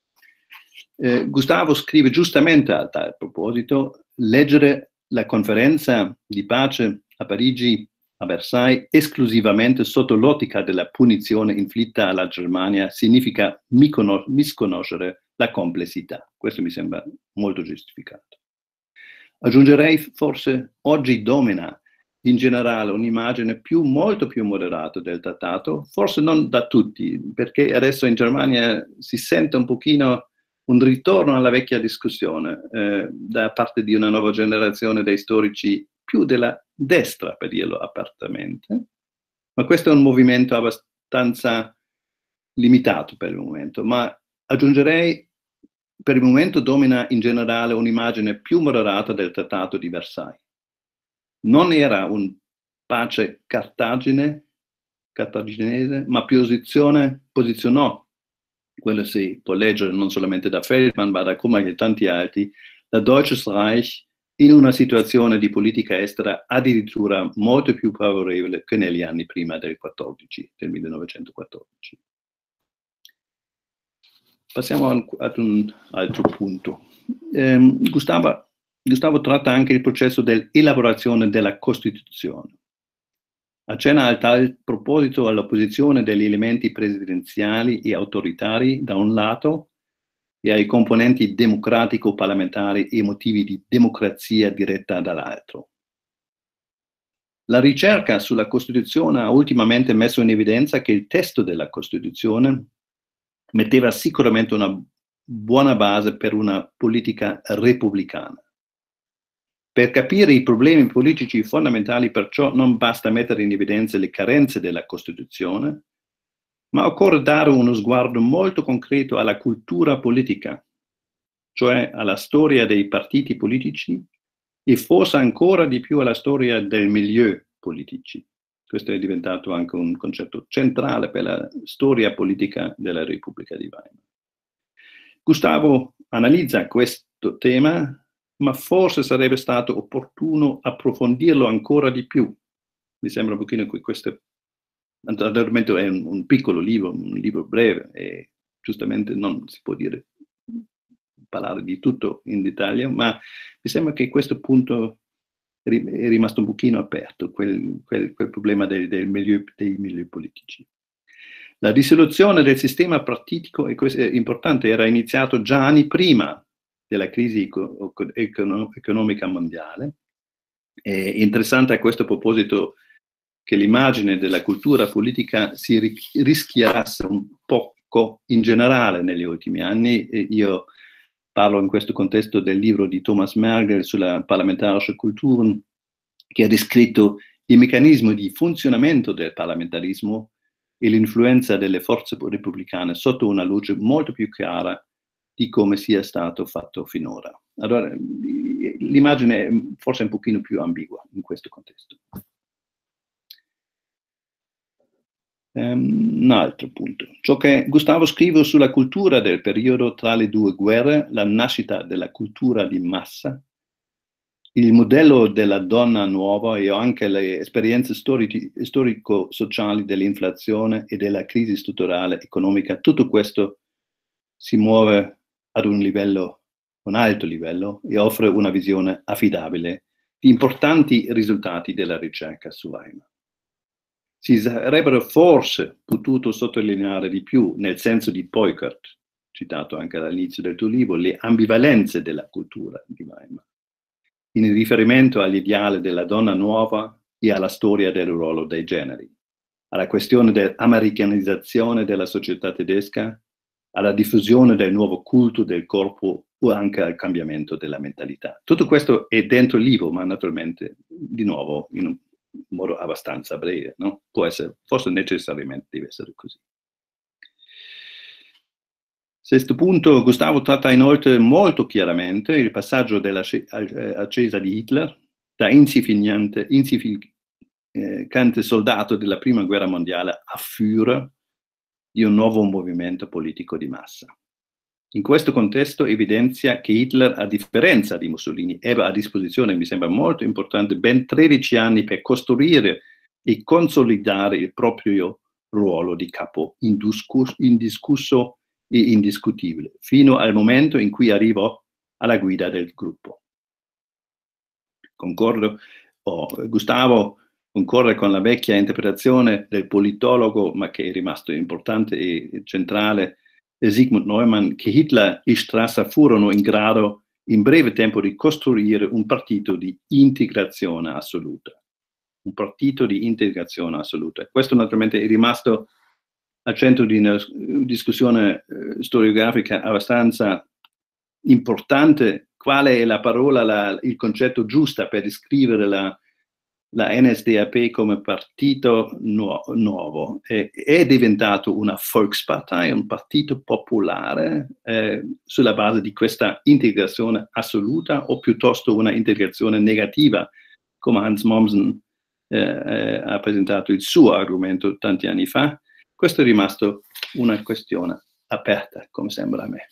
Eh, Gustavo scrive giustamente a tal proposito: leggere la conferenza di pace a Parigi, a Versailles, esclusivamente sotto l'ottica della punizione inflitta alla Germania significa misconoscere la complessità. Questo mi sembra molto giustificato. Aggiungerei forse oggi domina in generale un'immagine più, molto più moderata del trattato, forse non da tutti, perché adesso in Germania si sente un pochino un ritorno alla vecchia discussione eh, da parte di una nuova generazione dei storici più della destra, per dirlo apertamente, Ma questo è un movimento abbastanza limitato per il momento, ma aggiungerei per il momento domina in generale un'immagine più moderata del Trattato di Versailles. Non era un pace cartagine, cartaginese, ma posizione, posizionò, quello si può leggere non solamente da Feldman, ma da Kummer e tanti altri, da Deutsches Reich in una situazione di politica estera addirittura molto più favorevole che negli anni prima del quattordici, del millenovecentoquattordici. Passiamo ad un altro punto. Eh, Gustavo, Gustavo tratta anche il processo dell'elaborazione della Costituzione. Accenna a tal proposito all'opposizione degli elementi presidenziali e autoritari da un lato e ai componenti democratico-parlamentari e motivi di democrazia diretta dall'altro. La ricerca sulla Costituzione ha ultimamente messo in evidenza che il testo della Costituzione metteva sicuramente una buona base per una politica repubblicana. Per capire i problemi politici fondamentali, perciò, non basta mettere in evidenza le carenze della Costituzione, ma occorre dare uno sguardo molto concreto alla cultura politica, cioè alla storia dei partiti politici e forse ancora di più alla storia del milieu politici. Questo è diventato anche un concetto centrale per la storia politica della Repubblica di Weimar. Gustavo analizza questo tema, ma forse sarebbe stato opportuno approfondirlo ancora di più. Mi sembra un pochino che questo naturalmente è un, un piccolo libro, un libro breve, e giustamente non si può dire parlare di tutto in dettaglio, ma mi sembra che questo punto è rimasto un pochino aperto, quel, quel, quel problema del, del milieu, dei milieu politici. La dissoluzione del sistema partitico, e questo è importante, era iniziato già anni prima della crisi economica mondiale. È interessante a questo proposito che l'immagine della cultura politica si rischiarasse un poco in generale negli ultimi anni. E io parlo in questo contesto del libro di Thomas Mergel sulla parlamentarische Kulturen, che ha descritto il meccanismo di funzionamento del parlamentarismo e l'influenza delle forze repubblicane sotto una luce molto più chiara di come sia stato fatto finora. Allora, l'immagine è forse un pochino più ambigua in questo contesto. Um, un altro punto. Ciò che Gustavo scrive sulla cultura del periodo tra le due guerre, la nascita della cultura di massa, il modello della donna nuova e anche le esperienze storico-sociali dell'inflazione e della crisi strutturale economica, tutto questo si muove ad un livello, un alto livello, e offre una visione affidabile di importanti risultati della ricerca su Weimar. Si sarebbero forse potuto sottolineare di più, nel senso di Peukert, citato anche all'inizio del tuo libro, le ambivalenze della cultura di Weimar, in riferimento all'ideale della donna nuova e alla storia del ruolo dei generi, alla questione dell'americanizzazione della società tedesca, alla diffusione del nuovo culto del corpo o anche al cambiamento della mentalità. Tutto questo è dentro il libro, ma naturalmente, di nuovo, in un modo abbastanza breve, no? Può essere, forse necessariamente deve essere così. Sesto punto, Gustavo tratta inoltre molto chiaramente il passaggio dell'ascesa di Hitler da insignificante, insignificante soldato della prima guerra mondiale a Führer di un nuovo movimento politico di massa. In questo contesto evidenzia che Hitler, a differenza di Mussolini, ebbe a disposizione, mi sembra molto importante, ben tredici anni per costruire e consolidare il proprio ruolo di capo indiscusso, indiscusso e indiscutibile, fino al momento in cui arrivò alla guida del gruppo. Concordo, oh, Gustavo concorre con la vecchia interpretazione del politologo, ma che è rimasto importante e centrale, Sigmund Neumann, che Hitler e Strasser furono in grado in breve tempo di costruire un partito di integrazione assoluta. Un partito di integrazione assoluta. Questo naturalmente è rimasto al centro di una discussione eh, storiografica abbastanza importante. Qual è la parola, la, il concetto giusta per descrivere la, la N S D A P come partito nu nuovo è, è diventato una Volkspartei, un partito popolare eh, sulla base di questa integrazione assoluta o piuttosto una integrazione negativa, come Hans Mommsen eh, eh, ha presentato il suo argomento tanti anni fa. Questo è rimasto una questione aperta, come sembra a me.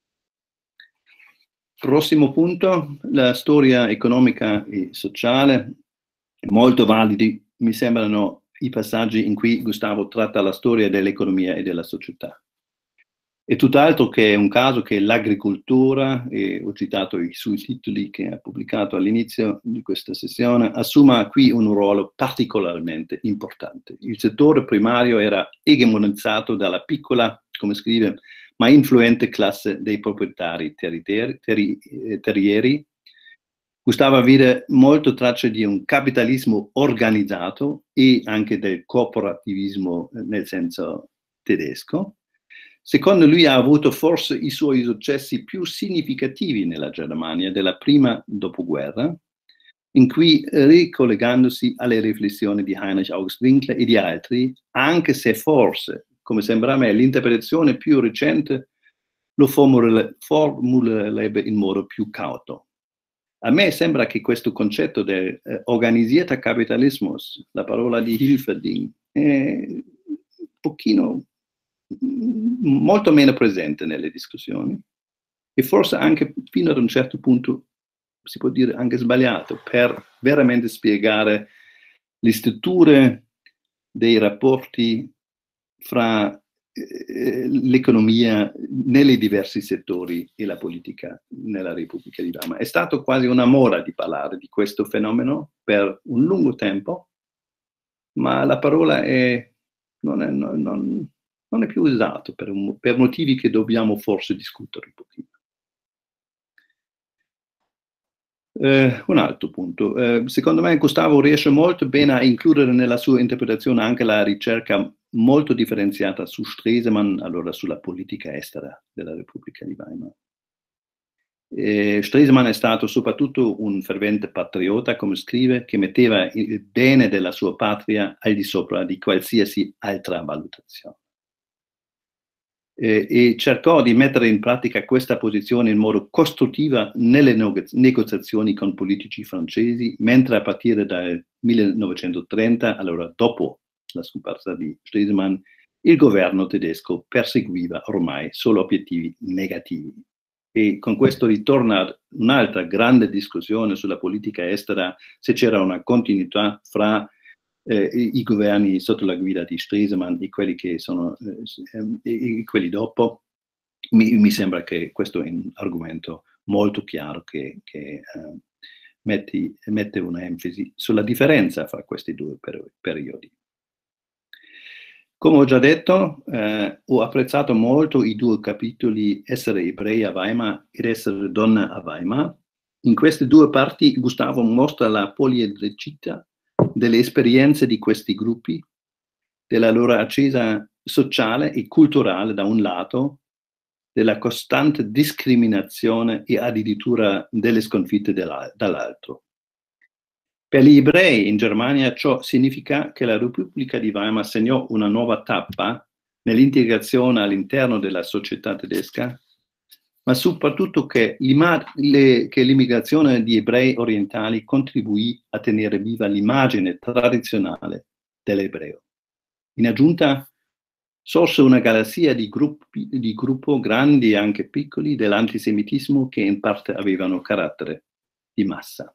Prossimo punto, la storia economica e sociale. Molto validi mi sembrano i passaggi in cui Gustavo tratta la storia dell'economia e della società. È tutt'altro che un caso che l'agricoltura, e ho citato i suoi titoli che ha pubblicato all'inizio di questa sessione, assuma qui un ruolo particolarmente importante. Il settore primario era egemonizzato dalla piccola, come scrive, ma influente classe dei proprietari terrieri, terri, terrieri. Gustavo vede molto tracce di un capitalismo organizzato e anche del corporativismo nel senso tedesco. Secondo lui ha avuto forse i suoi successi più significativi nella Germania della prima dopoguerra, in cui, ricollegandosi alle riflessioni di Heinrich August Winkler e di altri, anche se forse, come sembra a me, l'interpretazione più recente lo formulerebbe in modo più cauto. A me sembra che questo concetto del eh, organisierter Kapitalismus, la parola di Hilferding, è un pochino, molto meno presente nelle discussioni e forse anche fino ad un certo punto, si può dire anche sbagliato, per veramente spiegare le strutture dei rapporti fra l'economia nei diversi settori e la politica nella Repubblica di Weimar. È stato quasi una moda di parlare di questo fenomeno per un lungo tempo, ma la parola è, non, è, non, non, non è più usata per, per motivi che dobbiamo forse discutere un pochino. Eh, un altro punto. Eh, secondo me Gustavo riesce molto bene a includere nella sua interpretazione anche la ricerca molto differenziata su Stresemann, allora sulla politica estera della Repubblica di Weimar. Eh, Stresemann è stato soprattutto un fervente patriota, come scrive, che metteva il bene della sua patria al di sopra di qualsiasi altra valutazione. Eh, e cercò di mettere in pratica questa posizione in modo costruttivo nelle negoziazioni con politici francesi, mentre a partire dal millenovecentotrenta, allora dopo la scomparsa di Stresemann, il governo tedesco perseguiva ormai solo obiettivi negativi. E con questo ritorna un'altra grande discussione sulla politica estera, se c'era una continuità fra Eh, i, i governi sotto la guida di Stresemann e quelli che sono eh, e, e quelli dopo. Mi, mi sembra che questo è un argomento molto chiaro che, che eh, metti, mette un'enfasi sulla differenza fra questi due per, periodi. Come ho già detto, eh, ho apprezzato molto i due capitoli Essere ebrei a Weimar ed Essere donna a Weimar. In queste due parti Gustavo mostra la poliedricità delle esperienze di questi gruppi, della loro accesa sociale e culturale da un lato, della costante discriminazione e addirittura delle sconfitte dall'altro. Per gli ebrei in Germania ciò significa che la Repubblica di Weimar segnò una nuova tappa nell'integrazione all'interno della società tedesca, ma soprattutto che l'immigrazione di ebrei orientali contribuì a tenere viva l'immagine tradizionale dell'ebreo. In aggiunta, sorse una galassia di gruppi, di gruppo grandi e anche piccoli dell'antisemitismo che in parte avevano carattere di massa.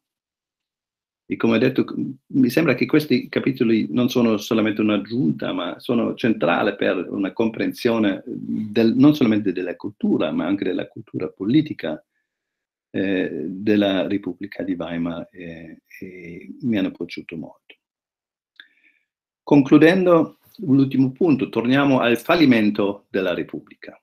E come ho detto, mi sembra che questi capitoli non sono solamente un'aggiunta, ma sono centrali per una comprensione del, non solamente della cultura, ma anche della cultura politica eh, della Repubblica di Weimar e, e mi hanno piaciuto molto. Concludendo, l'ultimo punto, torniamo al fallimento della Repubblica.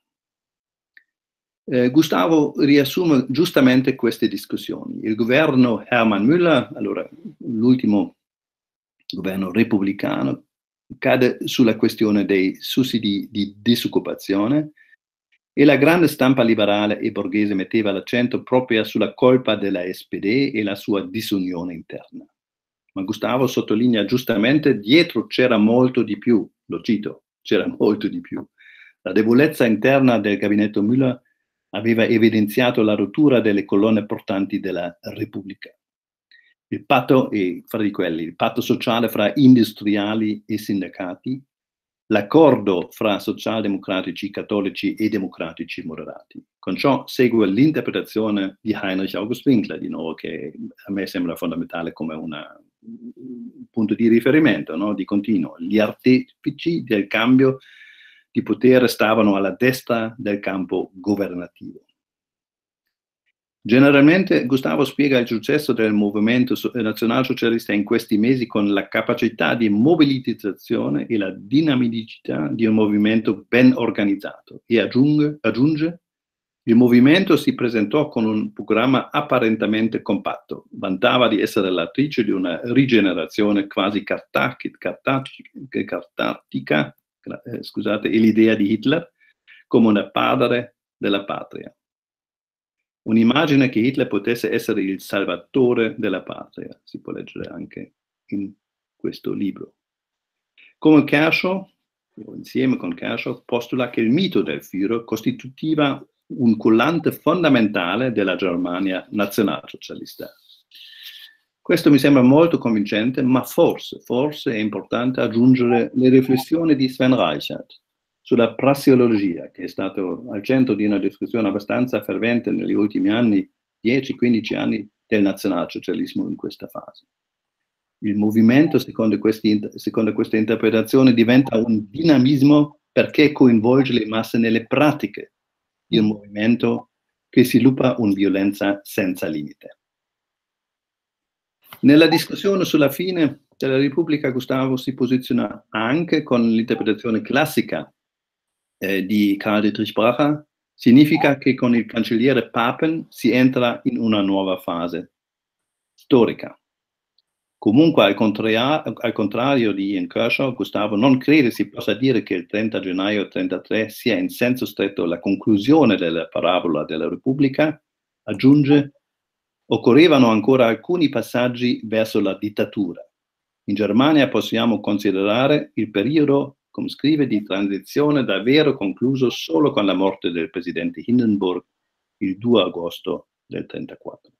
Eh, Gustavo riassume giustamente queste discussioni. Il governo Hermann Müller, allora l'ultimo governo repubblicano, cade sulla questione dei sussidi di disoccupazione e la grande stampa liberale e borghese metteva l'accento proprio sulla colpa della S P D e la sua disunione interna. Ma Gustavo sottolinea giustamente, dietro c'era molto di più, lo cito, c'era molto di più. La debolezza interna del gabinetto Müller aveva evidenziato la rottura delle colonne portanti della Repubblica. Il patto, e fra di quelli, il patto sociale fra industriali e sindacati, l'accordo fra socialdemocratici, cattolici e democratici moderati. Con ciò segue l'interpretazione di Heinrich August Winkler, di nuovo, che a me sembra fondamentale come una, un punto di riferimento, no? Di continuo. Gli artefici del cambio di potere stavano alla destra del campo governativo. Generalmente Gustavo spiega il successo del movimento nazionalsocialista in questi mesi con la capacità di mobilitazione e la dinamicità di un movimento ben organizzato e aggiunge, aggiunge il movimento si presentò con un programma apparentemente compatto, vantava di essere l'attrice di una rigenerazione quasi cartattica, eh, scusate, e l'idea di Hitler come un padre della patria. Un'immagine che Hitler potesse essere il salvatore della patria, si può leggere anche in questo libro. Come Kershaw, o insieme con Kershaw, postula che il mito del Führer costituiva un collante fondamentale della Germania nazionalsocialista. Questo mi sembra molto convincente, ma forse, forse è importante aggiungere le riflessioni di Sven Reichert sulla prassiologia, che è stato al centro di una discussione abbastanza fervente negli ultimi anni, dieci quindici anni, del nazionalsocialismo in questa fase. Il movimento, secondo, questi, secondo questa interpretazione, diventa un dinamismo perché coinvolge le masse nelle pratiche di un movimento che sviluppa una violenza senza limite. Nella discussione sulla fine della Repubblica, Gustavo si posiziona anche con l'interpretazione classica eh, di Karl Dietrich Bracher. Significa che con il cancelliere Papen si entra in una nuova fase storica. Comunque, al, contrario, al contrario di Ian Kershaw, Gustavo non crede si possa dire che il trenta gennaio trentatré sia in senso stretto la conclusione della parabola della Repubblica. Aggiunge, occorrevano ancora alcuni passaggi verso la dittatura. In Germania possiamo considerare il periodo, come scrive, di transizione davvero concluso solo con la morte del presidente Hindenburg il due agosto del trentaquattro.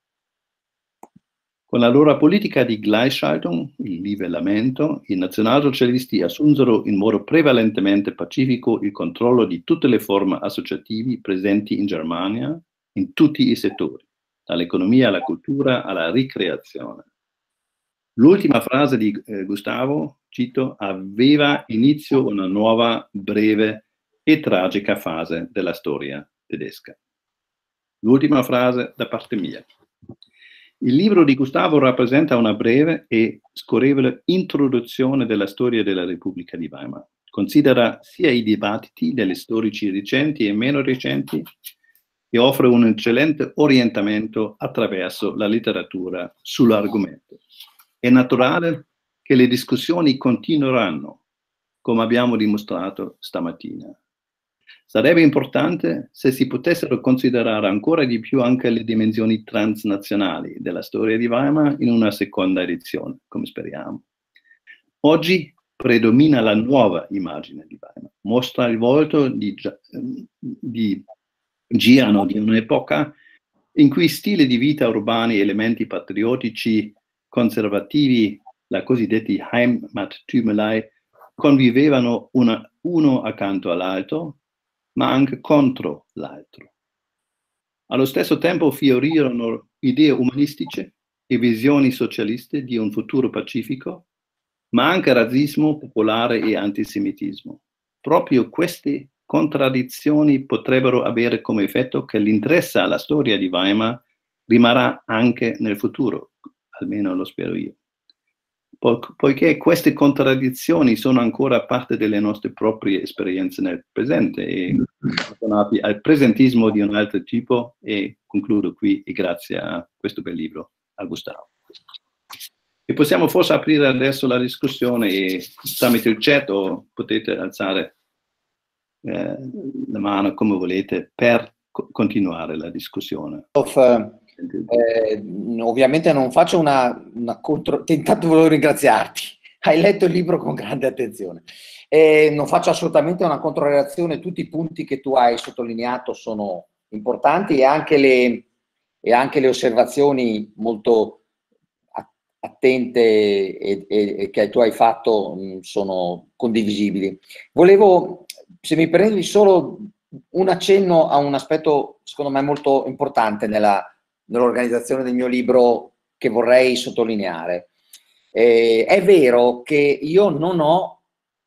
Con la loro politica di Gleichschaltung, il livellamento, i nazionalsocialisti assunsero in modo prevalentemente pacifico il controllo di tutte le forme associativi presenti in Germania, in tutti i settori, dall'economia alla cultura alla ricreazione. L'ultima frase di eh, Gustavo, cito, aveva inizio una nuova, breve e tragica fase della storia tedesca. L'ultima frase da parte mia. Il libro di Gustavo rappresenta una breve e scorrevole introduzione della storia della Repubblica di Weimar. Considera sia i dibattiti degli storici recenti e meno recenti e offre un eccellente orientamento attraverso la letteratura sull'argomento. È naturale che le discussioni continueranno, come abbiamo dimostrato stamattina. Sarebbe importante se si potessero considerare ancora di più anche le dimensioni transnazionali della storia di Weimar in una seconda edizione, come speriamo. Oggi predomina la nuova immagine di Weimar, mostra il volto di, di Giano di un'epoca in cui stili di vita urbani e elementi patriottici conservativi, la cosiddetta Heimattümelei, convivevano una, uno accanto all'altro, ma anche contro l'altro. Allo stesso tempo fiorirono idee umanistiche e visioni socialiste di un futuro pacifico, ma anche razzismo popolare e antisemitismo. Proprio queste contraddizioni potrebbero avere come effetto che l'interesse alla storia di Weimar rimarrà anche nel futuro, almeno lo spero io. Po poiché queste contraddizioni sono ancora parte delle nostre proprie esperienze nel presente e tornati al presentismo di un altro tipo, e concludo qui e grazie a questo bel libro a Gustavo. E possiamo forse aprire adesso la discussione e tramite il chat o potete alzare eh, la mano come volete per co continuare la discussione. Of uh, Eh, ovviamente non faccio una, una contro... Intanto volevo ringraziarti, hai letto il libro con grande attenzione. Eh, non faccio assolutamente una controreazione, tutti i punti che tu hai sottolineato sono importanti e anche le, e anche le osservazioni molto attente e, e, e che tu hai fatto mh, sono condivisibili. Volevo, se mi prendi solo un accenno a un aspetto secondo me molto importante nella nell'organizzazione del mio libro che vorrei sottolineare. Eh, è vero che io non ho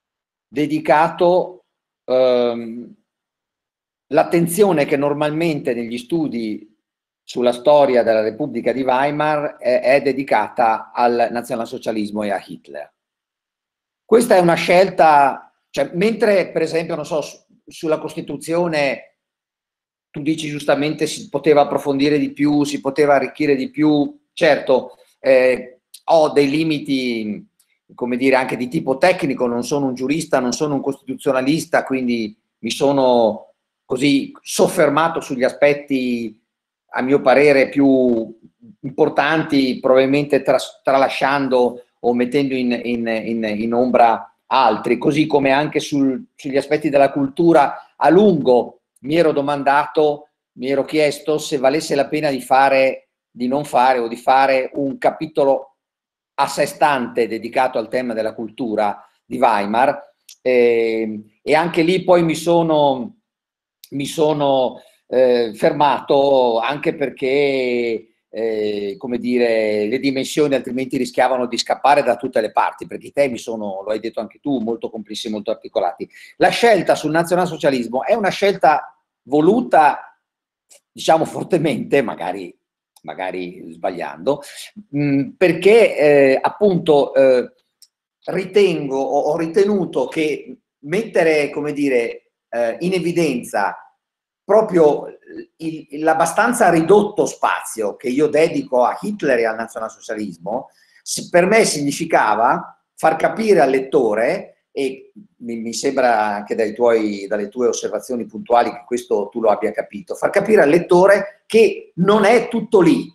dedicato ehm, l'attenzione che normalmente negli studi sulla storia della Repubblica di Weimar è, è dedicata al nazionalsocialismo e a Hitler. Questa è una scelta, cioè, mentre per esempio, non so, su, sulla Costituzione tu dici giustamente si poteva approfondire di più, si poteva arricchire di più, certo, eh, ho dei limiti, come dire, anche di tipo tecnico, non sono un giurista, non sono un costituzionalista, quindi mi sono così soffermato sugli aspetti, a mio parere, più importanti, probabilmente tras tralasciando o mettendo in, in, in, in ombra altri, così come anche sul, sugli aspetti della cultura a lungo mi ero domandato, mi ero chiesto se valesse la pena di fare, di non fare o di fare un capitolo a sé stante dedicato al tema della cultura di Weimar, eh, e anche lì poi mi sono, mi sono eh, fermato, anche perché eh, come dire, le dimensioni altrimenti rischiavano di scappare da tutte le parti, perché i temi sono, lo hai detto anche tu, molto complessi, molto articolati. La scelta sul nazionalsocialismo è una scelta voluta, diciamo, fortemente, magari, magari sbagliando, mh, perché eh, appunto eh, ritengo, ho, ho ritenuto che mettere, come dire, eh, in evidenza proprio l'abbastanza ridotto spazio che io dedico a Hitler e al nazionalsocialismo, per me significava far capire al lettore, e mi, mi sembra anche dai tuoi, dalle tue osservazioni puntuali che questo tu lo abbia capito, far capire al lettore che non è tutto lì,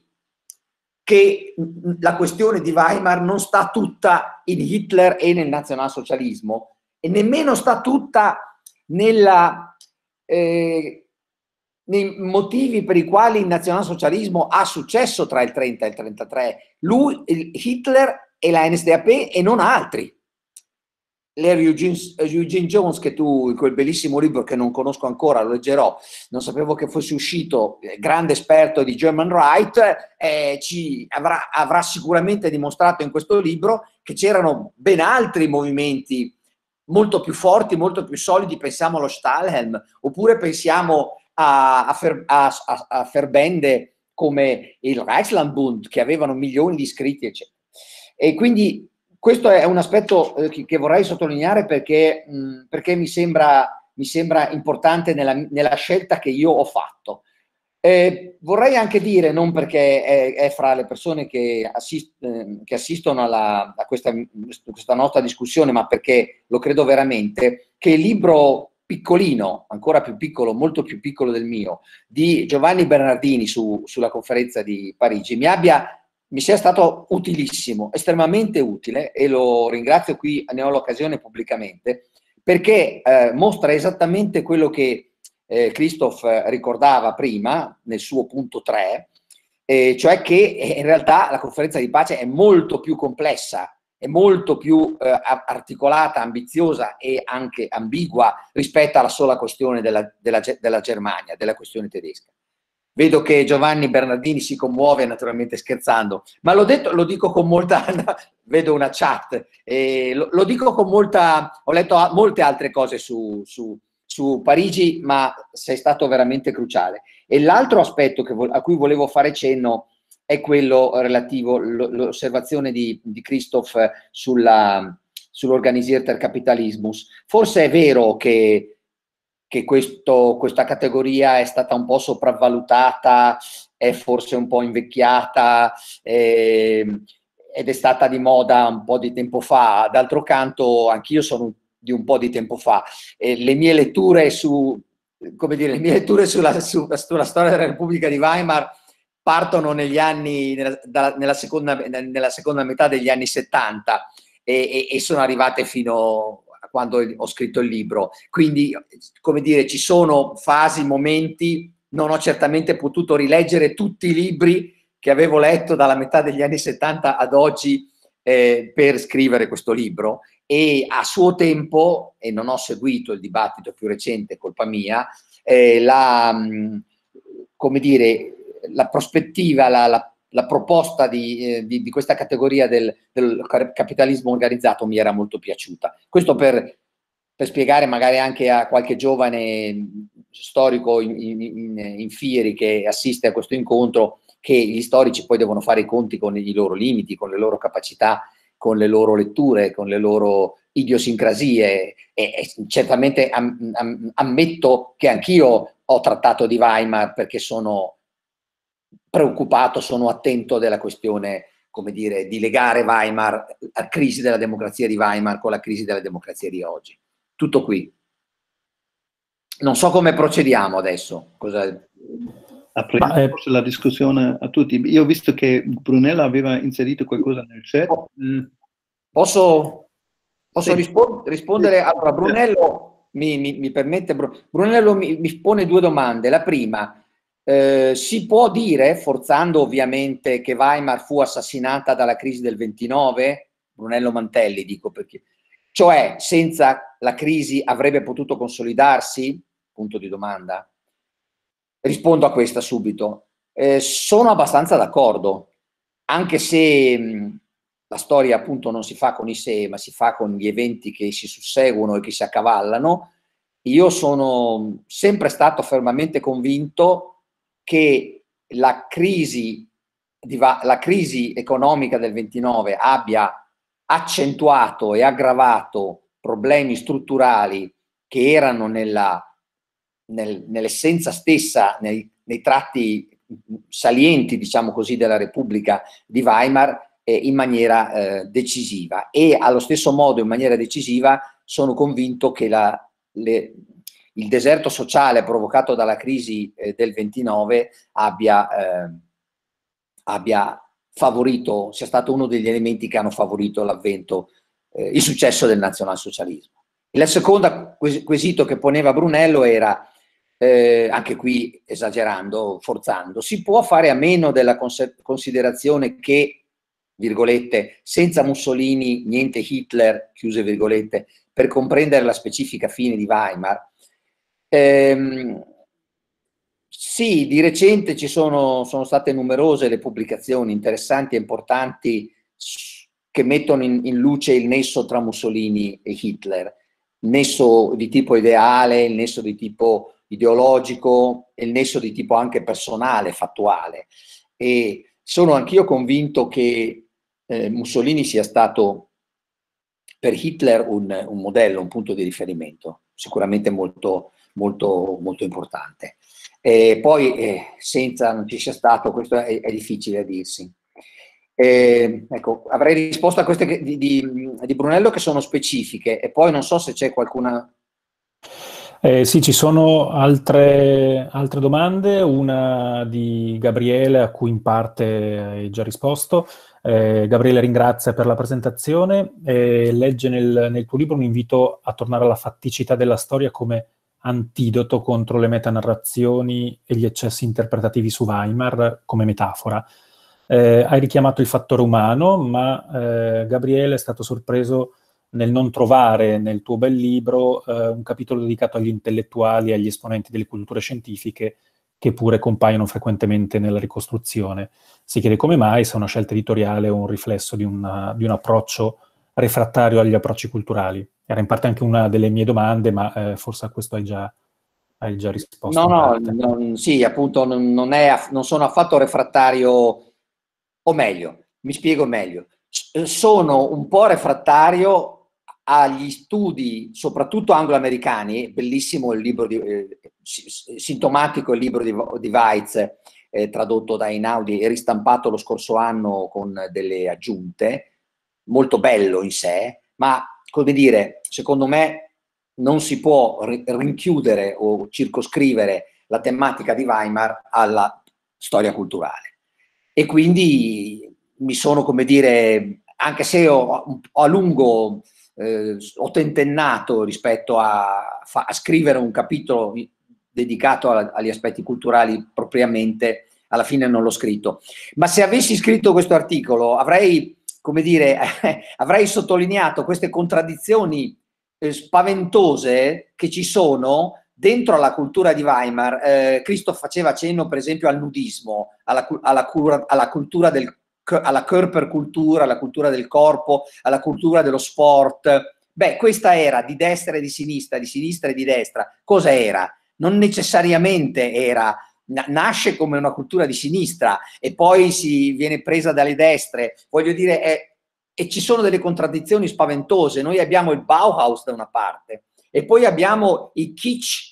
che la questione di Weimar non sta tutta in Hitler e nel nazionalsocialismo, e nemmeno sta tutta nella... Eh, nei motivi per i quali il nazionalsocialismo ha successo tra il trenta e il trentatré, lui, Hitler e la N S D A P e non altri. Larry Eugene, Eugene Jones, che tu in quel bellissimo libro che non conosco ancora, lo leggerò, non sapevo che fosse uscito, grande esperto di German Right, eh, ci avrà, avrà sicuramente dimostrato in questo libro che c'erano ben altri movimenti molto più forti, molto più solidi, pensiamo allo Stahlhelm, oppure pensiamo a, a, fer, a, a, a ferbende come il Reichslandbund, che avevano milioni di iscritti, eccetera. E quindi questo è un aspetto eh, che, che vorrei sottolineare perché, mh, perché mi, sembra, mi sembra importante nella, nella scelta che io ho fatto. Eh, vorrei anche dire, non perché è, è fra le persone che, assist, eh, che assistono alla, a questa, questa nostra discussione, ma perché lo credo veramente, che il libro piccolino, ancora più piccolo, molto più piccolo del mio, di Giovanni Bernardini su, sulla conferenza di Parigi, mi abbia, mi sia stato utilissimo, estremamente utile, e lo ringrazio qui, ne ho l'occasione pubblicamente, perché eh, mostra esattamente quello che eh, Christoph ricordava prima, nel suo punto tre, eh, cioè che in realtà la conferenza di pace è molto più complessa, è molto più eh, articolata, ambiziosa e anche ambigua rispetto alla sola questione della, della, della Germania, della questione tedesca. Vedo che Giovanni Bernardini si commuove, naturalmente scherzando, ma l'ho detto, lo dico con molta, vedo una chat, eh, lo, lo dico con molta, ho letto molte altre cose su, su, su Parigi, ma sei stato veramente cruciale. E l'altro aspetto che a cui volevo fare cenno è quello relativo all'osservazione di, di Christoph sulla, sull'organisierter Capitalismus. Forse è vero che, che questo, questa categoria è stata un po' sopravvalutata, è forse un po' invecchiata eh, ed è stata di moda un po' di tempo fa. D'altro canto anch'io sono di un po' di tempo fa. E le mie letture su, come dire, le mie letture sulla, su, sulla storia della Repubblica di Weimar partono negli anni, nella, da, nella, seconda, nella seconda metà degli anni settanta e, e, e sono arrivate fino a quando ho scritto il libro. Quindi, come dire, ci sono fasi, momenti, non ho certamente potuto rileggere tutti i libri che avevo letto dalla metà degli anni settanta ad oggi eh, per scrivere questo libro, e a suo tempo, e non ho seguito il dibattito più recente, colpa mia, eh, la, mh, come dire, la prospettiva, la, la, la proposta di, eh, di, di questa categoria del, del capitalismo organizzato mi era molto piaciuta. Questo per, per spiegare magari anche a qualche giovane storico in, in, in fieri che assiste a questo incontro, che gli storici poi devono fare i conti con i loro limiti, con le loro capacità, con le loro letture, con le loro idiosincrasie, e, e certamente am, am, ammetto che anch'io ho trattato di Weimar perché sono preoccupato, sono attento della questione, come dire, di legare Weimar, la crisi della democrazia di Weimar con la crisi della democrazia di oggi. Tutto qui. Non so come procediamo adesso. Cosa... Apriamo eh, forse la discussione a tutti. Io ho visto che Brunello aveva inserito qualcosa nel chat. Posso, posso sì. rispond rispondere? Allora, Brunello mi, mi, mi permette, Brunello mi, mi pone due domande. La prima, eh, si può dire, forzando ovviamente, che Weimar fu assassinata dalla crisi del ventinove? Brunello Mantelli, dico perché. Cioè, senza la crisi avrebbe potuto consolidarsi? Punto di domanda. Rispondo a questa subito. Eh, sono abbastanza d'accordo, anche se mh, la storia appunto non si fa con i sé, ma si fa con gli eventi che si susseguono e che si accavallano. Io sono sempre stato fermamente convinto che la crisi, la crisi economica del ventinove abbia accentuato e aggravato problemi strutturali che erano nella Nel, nell'essenza stessa, nei, nei tratti salienti, diciamo così, della Repubblica di Weimar eh, in maniera eh, decisiva, e allo stesso modo in maniera decisiva sono convinto che la, le, il deserto sociale provocato dalla crisi eh, del ventinove abbia, eh, abbia favorito, sia stato uno degli elementi che hanno favorito l'avvento, eh, il successo del nazionalsocialismo. Il secondo quesito che poneva Brunello era, Eh, anche qui esagerando, forzando, si può fare a meno della considerazione che, virgolette, senza Mussolini niente Hitler, chiuse virgolette, per comprendere la specifica fine di Weimar? Ehm, sì, di recente ci sono, sono state numerose le pubblicazioni interessanti e importanti che mettono in, in luce il nesso tra Mussolini e Hitler, il nesso di tipo ideale, il nesso di tipo ideologico e il nesso di tipo anche personale, fattuale. E sono anch'io convinto che eh, Mussolini sia stato per Hitler un, un modello, un punto di riferimento, sicuramente molto, molto, molto importante. E poi eh, senza non ci sia stato, questo è, è difficile a dirsi. Eh, ecco, avrei risposto a queste di, di, di Brunello che sono specifiche, e poi non so se c'è qualcuna... Eh, sì, ci sono altre, altre domande, una di Gabriele a cui in parte hai già risposto. Eh, Gabriele ringrazia per la presentazione e legge nel, nel tuo libro un invito a tornare alla fatticità della storia come antidoto contro le metanarrazioni e gli eccessi interpretativi su Weimar come metafora. Eh, hai richiamato il fattore umano, ma eh, Gabriele è stato sorpreso nel non trovare nel tuo bel libro eh, un capitolo dedicato agli intellettuali e agli esponenti delle culture scientifiche che pure compaiono frequentemente nella ricostruzione. Si chiede come mai, se è una scelta editoriale o un riflesso di, una, di un approccio refrattario agli approcci culturali. Era in parte anche una delle mie domande, ma eh, forse a questo hai già, hai già risposto. No, no, non, sì, appunto non, non, è, non sono affatto refrattario, o meglio, mi spiego meglio. Sono un po' refrattario agli studi, soprattutto anglo-americani. Bellissimo il libro, di, eh, sintomatico il libro di, di Weitz, eh, tradotto da Einaudi e ristampato lo scorso anno con delle aggiunte, molto bello in sé, ma come dire, secondo me non si può rinchiudere o circoscrivere la tematica di Weimar alla storia culturale. e quindi mi sono, come dire, anche se ho, ho a lungo eh, ho tentennato rispetto a, a scrivere un capitolo dedicato a, agli aspetti culturali propriamente, alla fine non l'ho scritto. Ma se avessi scritto questo articolo avrei, come dire, avrei sottolineato queste contraddizioni eh, spaventose che ci sono dentro alla cultura di Weimar. eh, Christoph faceva cenno per esempio al nudismo, alla, alla, cura, alla cultura del alla Körperkultur, alla cultura del corpo, alla cultura dello sport. Beh, questa era di destra e di sinistra, di sinistra e di destra. Cosa era? Non necessariamente era, nasce come una cultura di sinistra e poi si viene presa dalle destre. Voglio dire, è, e ci sono delle contraddizioni spaventose. Noi abbiamo il Bauhaus da una parte e poi abbiamo il kitsch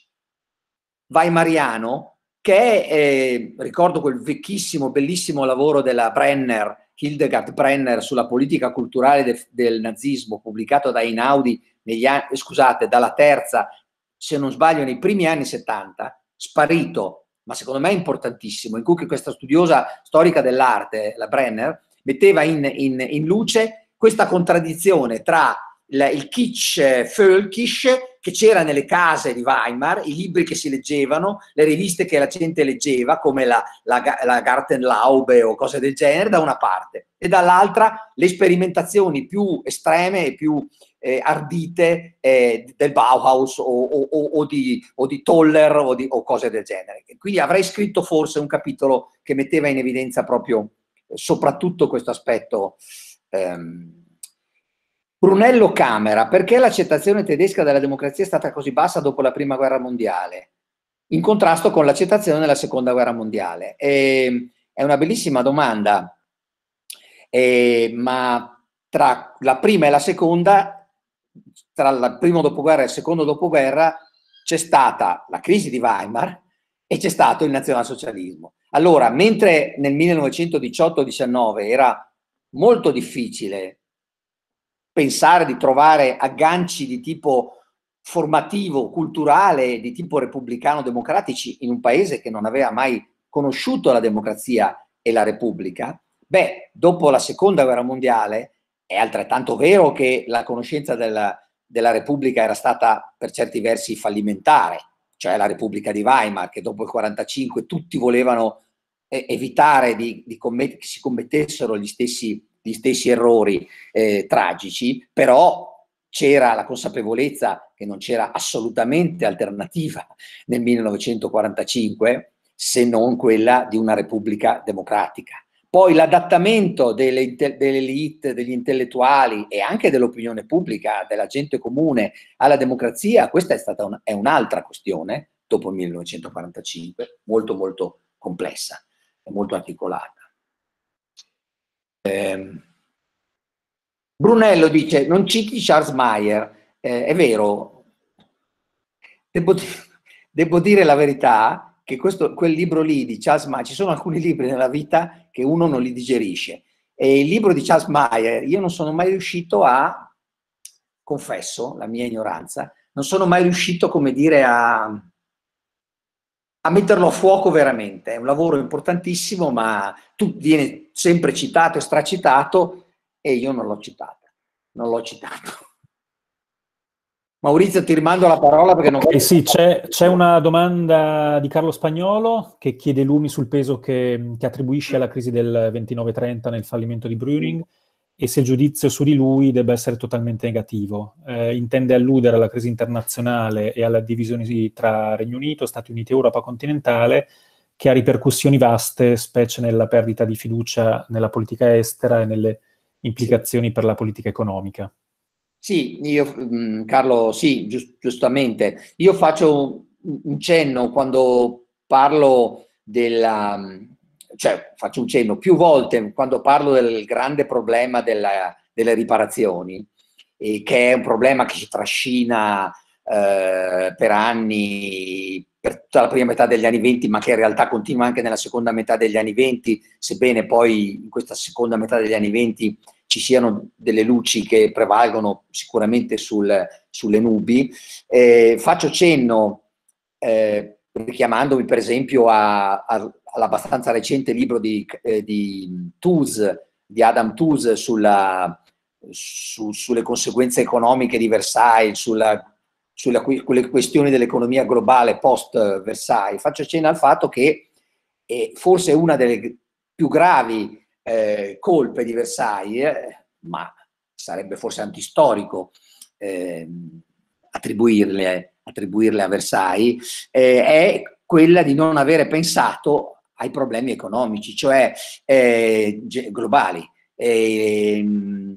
weimariano, che è, eh, ricordo quel vecchissimo, bellissimo lavoro della Brenner, Hildegard Brenner, sulla politica culturale de, del nazismo, pubblicato da Einaudi negli anni, scusate, dalla terza, se non sbaglio, nei primi anni settanta, sparito, ma secondo me importantissimo, in cui questa studiosa storica dell'arte, la Brenner, metteva in, in, in luce questa contraddizione tra il, il kitsch völkisch che c'era nelle case di Weimar, i libri che si leggevano, le riviste che la gente leggeva, come la, la, la Gartenlaube o cose del genere, da una parte, e dall'altra le sperimentazioni più estreme e più eh, ardite eh, del Bauhaus o, o, o, di, o di Toller o, di, o cose del genere. Quindi avrei scritto forse un capitolo che metteva in evidenza proprio eh, soprattutto questo aspetto. ehm, Brunello Camera, perché l'accettazione tedesca della democrazia è stata così bassa dopo la prima guerra mondiale, in contrasto con l'accettazione della seconda guerra mondiale? E, è una bellissima domanda, e, ma tra la prima e la seconda, tra il primo dopoguerra e il secondo dopoguerra, c'è stata la crisi di Weimar e c'è stato il nazionalsocialismo. Allora, mentre nel millenovecentodiciotto diciannove era molto difficile pensare di trovare agganci di tipo formativo, culturale, di tipo repubblicano-democratici in un paese che non aveva mai conosciuto la democrazia e la repubblica, beh, dopo la seconda guerra mondiale è altrettanto vero che la conoscenza della, della repubblica era stata per certi versi fallimentare, cioè la Repubblica di Weimar, che dopo il quarantacinque tutti volevano eh, evitare di, di che si commettessero gli stessi gli stessi errori eh, tragici, però c'era la consapevolezza che non c'era assolutamente alternativa nel millenovecentoquarantacinque se non quella di una repubblica democratica. Poi l'adattamento delle, delle elite, degli intellettuali e anche dell'opinione pubblica, della gente comune alla democrazia, questa è stata un, è un'altra questione dopo il millenovecentoquarantacinque, molto molto complessa e molto articolata. Eh, Brunello dice: non citi Charles Maier. Eh, è vero, devo, devo dire la verità che questo, quel libro lì di Charles Maier, ci sono alcuni libri nella vita che uno non li digerisce, e il libro di Charles Maier io non sono mai riuscito a, confesso la mia ignoranza, non sono mai riuscito, come dire, a a metterlo a fuoco veramente. È un lavoro importantissimo, ma tu viene sempre citato e stracitato e io non l'ho citato. Non l'ho citato. Maurizio, ti rimando la parola perché non... Okay, sì, c'è una domanda di Carlo Spagnolo che chiede lumi sul peso che, che attribuisce alla crisi del ventinove trenta nel fallimento di Brüning e se il giudizio su di lui debba essere totalmente negativo. Eh, intende alludere alla crisi internazionale e alla divisione tra Regno Unito, Stati Uniti e Europa continentale, che ha ripercussioni vaste, specie nella perdita di fiducia nella politica estera e nelle implicazioni per la politica economica. Sì, io, Carlo, sì, giust, giustamente. Io faccio un cenno quando parlo della... cioè faccio un cenno più volte quando parlo del grande problema della, delle riparazioni, eh, che è un problema che si trascina eh, per anni, per tutta la prima metà degli anni venti, ma che in realtà continua anche nella seconda metà degli anni venti, sebbene poi in questa seconda metà degli anni venti ci siano delle luci che prevalgono sicuramente sul, sulle nubi. Eh, faccio cenno eh, richiamandomi per esempio a, a, all'abbastanza recente libro di, eh, di Tooze, di Adam Tooze, sulla, su, sulle conseguenze economiche di Versailles, sulla, sulle questioni dell'economia globale post-Versailles. Faccio cenno al fatto che eh, forse una delle più gravi eh, colpe di Versailles, eh, ma sarebbe forse antistorico eh, attribuirle, attribuirle a Versailles, eh, è quella di non avere pensato ai problemi economici, cioè eh, globali. Eh,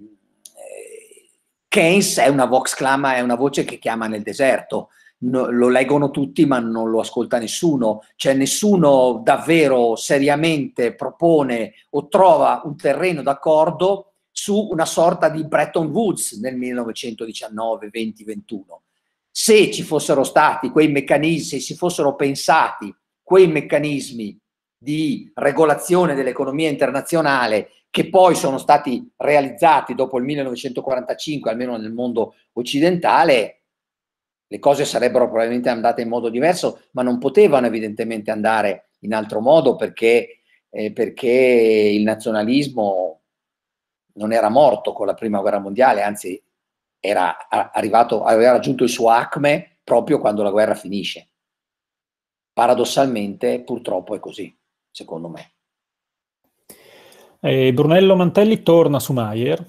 Keynes è una vox clama, è una voce che chiama nel deserto, no, lo leggono tutti ma non lo ascolta nessuno, cioè nessuno davvero seriamente propone o trova un terreno d'accordo su una sorta di Bretton Woods nel millenovecentodiciannove, venti, ventuno. Se ci fossero stati quei meccanismi, se si fossero pensati quei meccanismi di regolazione dell'economia internazionale che poi sono stati realizzati dopo il millenovecentoquarantacinque, almeno nel mondo occidentale, le cose sarebbero probabilmente andate in modo diverso, ma non potevano evidentemente andare in altro modo perché, eh, perché il nazionalismo non era morto con la prima guerra mondiale, anzi era arrivato, aveva raggiunto il suo acme proprio quando la guerra finisce. Paradossalmente, purtroppo è così, secondo me. Eh, Brunello Mantelli torna su Maier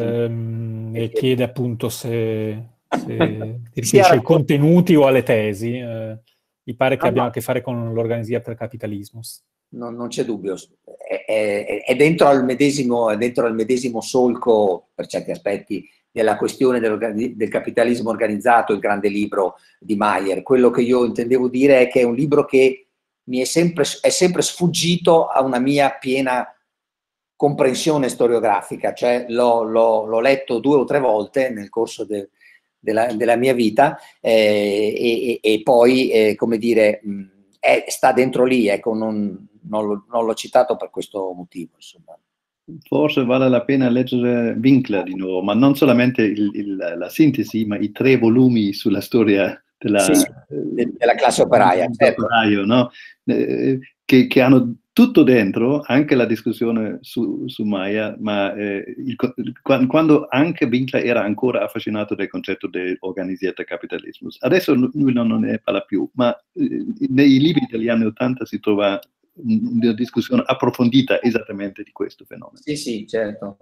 ehm, sì. e chiede appunto se, se ti Sì, riferisci ai contenuti o alle tesi. Eh, mi pare che no, abbiamo no. a che fare con l'Organisia per Capitalismus. Non, non c'è dubbio, è, è, è, dentro al medesimo, è dentro al medesimo solco, per certi aspetti, della questione del, del capitalismo organizzato, il grande libro di Maier. Quello che io intendevo dire è che è un libro che mi è sempre, è sempre sfuggito a una mia piena comprensione storiografica, cioè l'ho, l'ho, l'ho letto due o tre volte nel corso de, della, della mia vita eh, e, e poi, eh, come dire, mh, è, sta dentro lì, ecco, non, non, lo, non l'ho citato per questo motivo, insomma. Forse vale la pena leggere Winkler di nuovo, ma non solamente il, il, la sintesi, ma i tre volumi sulla storia della, sì, de, della classe operaia, certo. operaio, no? eh, che, che hanno tutto dentro, anche la discussione su, su Maier, ma eh, il, quando anche Winkler era ancora affascinato del concetto dell'organisierter Capitalismus. Adesso lui non ne parla più, ma eh, nei libri degli anni Ottanta si trova una discussione approfondita esattamente di questo fenomeno. Sì, sì, certo.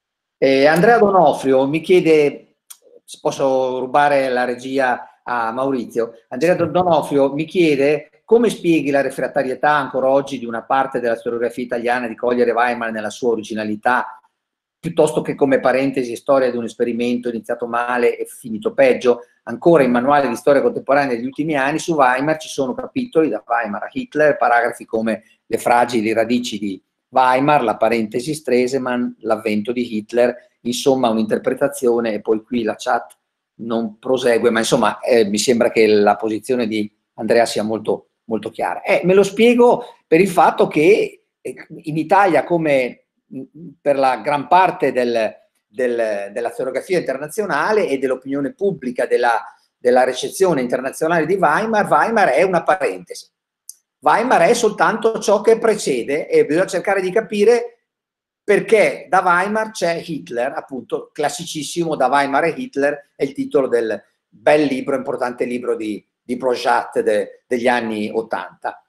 Eh, Andrea Donofrio mi chiede, posso rubare la regia a Maurizio? Andrea sì. Donofrio mi chiede come spieghi la refrattarietà ancora oggi di una parte della storiografia italiana di cogliere Weimar nella sua originalità, piuttosto che come parentesi e storia di un esperimento iniziato male e finito peggio. Ancora in manuali di storia contemporanea degli ultimi anni su Weimar ci sono capitoli da Weimar a Hitler, paragrafi come le fragili radici di Weimar, la parentesi Stresemann, l'avvento di Hitler, insomma un'interpretazione, e poi qui la chat non prosegue, ma insomma eh, mi sembra che la posizione di Andrea sia molto, molto chiara. Eh, me lo spiego per il fatto che in Italia, come per la gran parte del, del, della storiografia internazionale e dell'opinione pubblica, della, della ricezione internazionale di Weimar, Weimar è una parentesi. Weimar è soltanto ciò che precede e bisogna cercare di capire perché da Weimar c'è Hitler, appunto, classicissimo, da Weimar e Hitler è il titolo del bel libro, importante libro di, di Projat de, degli anni Ottanta.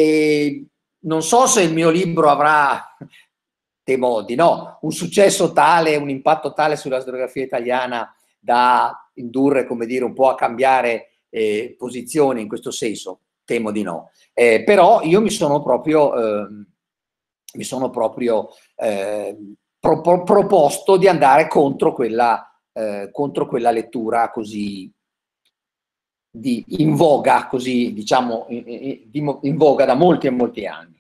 E non so se il mio libro avrà, temo di no, un successo tale, un impatto tale sulla storiografia italiana da indurre, come dire, un po' a cambiare eh, posizione in questo senso. Temo di no, eh, però io mi sono proprio, eh, mi sono proprio eh, pro, pro, proposto di andare contro quella, eh, contro quella lettura così di, in voga, così diciamo in, in, in voga da molti e molti anni.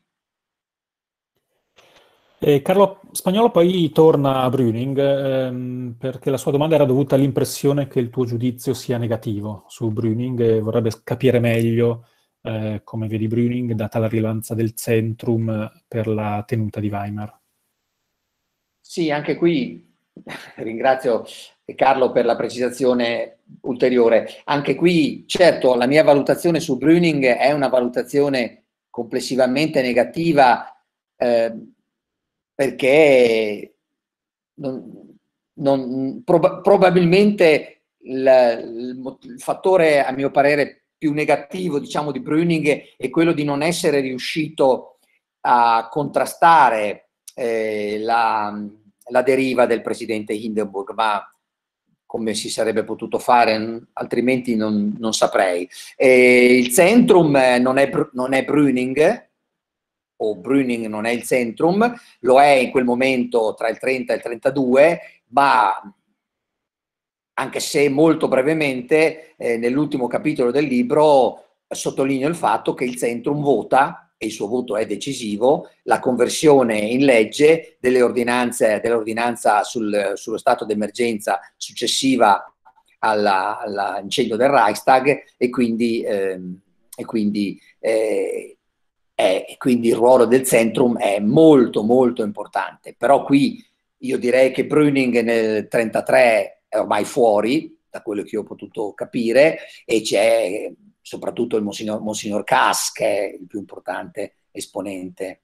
E Carlo Spagnolo poi torna a Brüning ehm, perché la sua domanda era dovuta all'impressione che il tuo giudizio sia negativo su Brüning e vorrebbe capire meglio Eh, come vedi Brüning, data la rilevanza del centrum per la tenuta di Weimar. Sì, anche qui ringrazio e Carlo per la precisazione ulteriore. Anche qui, certo, la mia valutazione su Brüning è una valutazione complessivamente negativa, eh, perché non, non, prob probabilmente il, il, il fattore, a mio parere, più negativo, diciamo, di Brüning è quello di non essere riuscito a contrastare eh, la, la deriva del presidente Hindenburg, ma come si sarebbe potuto fare, altrimenti non, non saprei. E il Centrum non è, non è Brüning, o Brüning non è il Centrum, lo è in quel momento tra il trenta e il trentadue, ma anche se molto brevemente, eh, nell'ultimo capitolo del libro sottolineo il fatto che il Centrum vota, e il suo voto è decisivo, la conversione in legge delle ordinanze, dell'ordinanza sul, sullo stato d'emergenza successiva all'incendio del Reichstag, e quindi, eh, e quindi, eh, è, quindi il ruolo del Centrum è molto molto importante. Però qui io direi che Brüning nel trentatré è ormai fuori, da quello che io ho potuto capire, e c'è soprattutto il Monsignor, Monsignor Kass, che è il più importante esponente.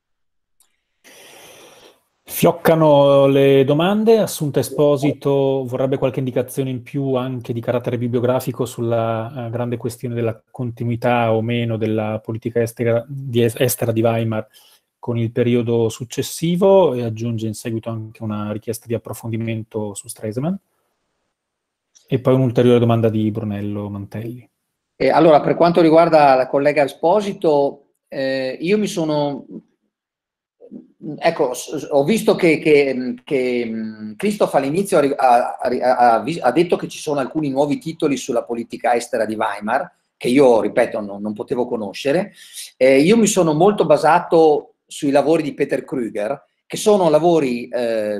Fioccano le domande. Assunta Esposito vorrebbe qualche indicazione in più anche di carattere bibliografico sulla uh, grande questione della continuità o meno della politica estera di, estera di Weimar con il periodo successivo, e aggiunge in seguito anche una richiesta di approfondimento su Stresemann. E poi un'ulteriore domanda di Brunello Mantelli. Eh, allora, per quanto riguarda la collega Esposito, eh, io mi sono... Ecco, ho visto che, che, che Christoph all'inizio ha, ha, ha detto che ci sono alcuni nuovi titoli sulla politica estera di Weimar, che io, ripeto, non, non potevo conoscere. Eh, io mi sono molto basato sui lavori di Peter Krüger, che sono lavori eh,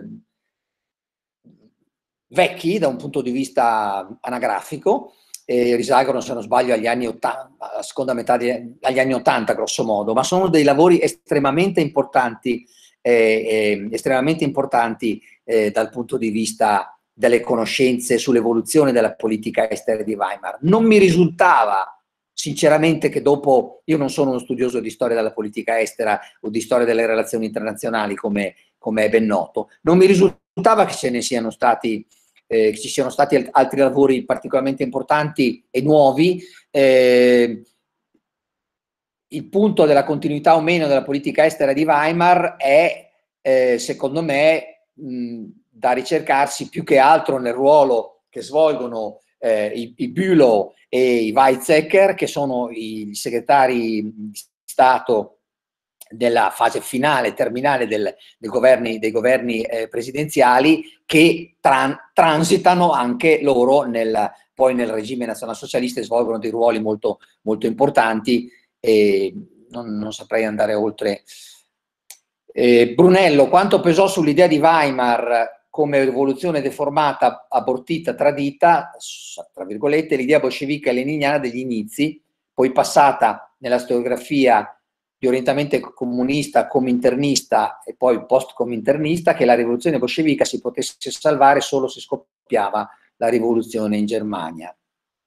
vecchi da un punto di vista anagrafico, eh, risalgono, se non sbaglio, agli anni ottanta, alla seconda metà degli anni ottanta, grosso modo, ma sono dei lavori estremamente importanti, eh, eh, estremamente importanti eh, dal punto di vista delle conoscenze sull'evoluzione della politica estera di Weimar. Non mi risultava, sinceramente, che dopo, io non sono uno studioso di storia della politica estera o di storia delle relazioni internazionali, come, come è ben noto, non mi risultava che ce ne siano stati Eh, che ci siano stati altri lavori particolarmente importanti e nuovi. Eh, il punto della continuità o meno della politica estera di Weimar è, eh, secondo me, mh, da ricercarsi più che altro nel ruolo che svolgono eh, i, i Bülow e i Weizsäcker, che sono i segretari di Stato della fase finale, terminale del, del governi, dei governi eh, presidenziali, che tran transitano anche loro nel, poi nel regime nazionalsocialista e svolgono dei ruoli molto, molto importanti, e non, non saprei andare oltre. Eh, Brunello, quanto pesò sull'idea di Weimar come rivoluzione deformata, abortita, tradita, tra virgolette, l'idea bolscevica e leniniana degli inizi, poi passata nella storiografia di orientamento comunista, cominternista e poi post-cominternista, che la rivoluzione bolscevica si potesse salvare solo se scoppiava la rivoluzione in Germania.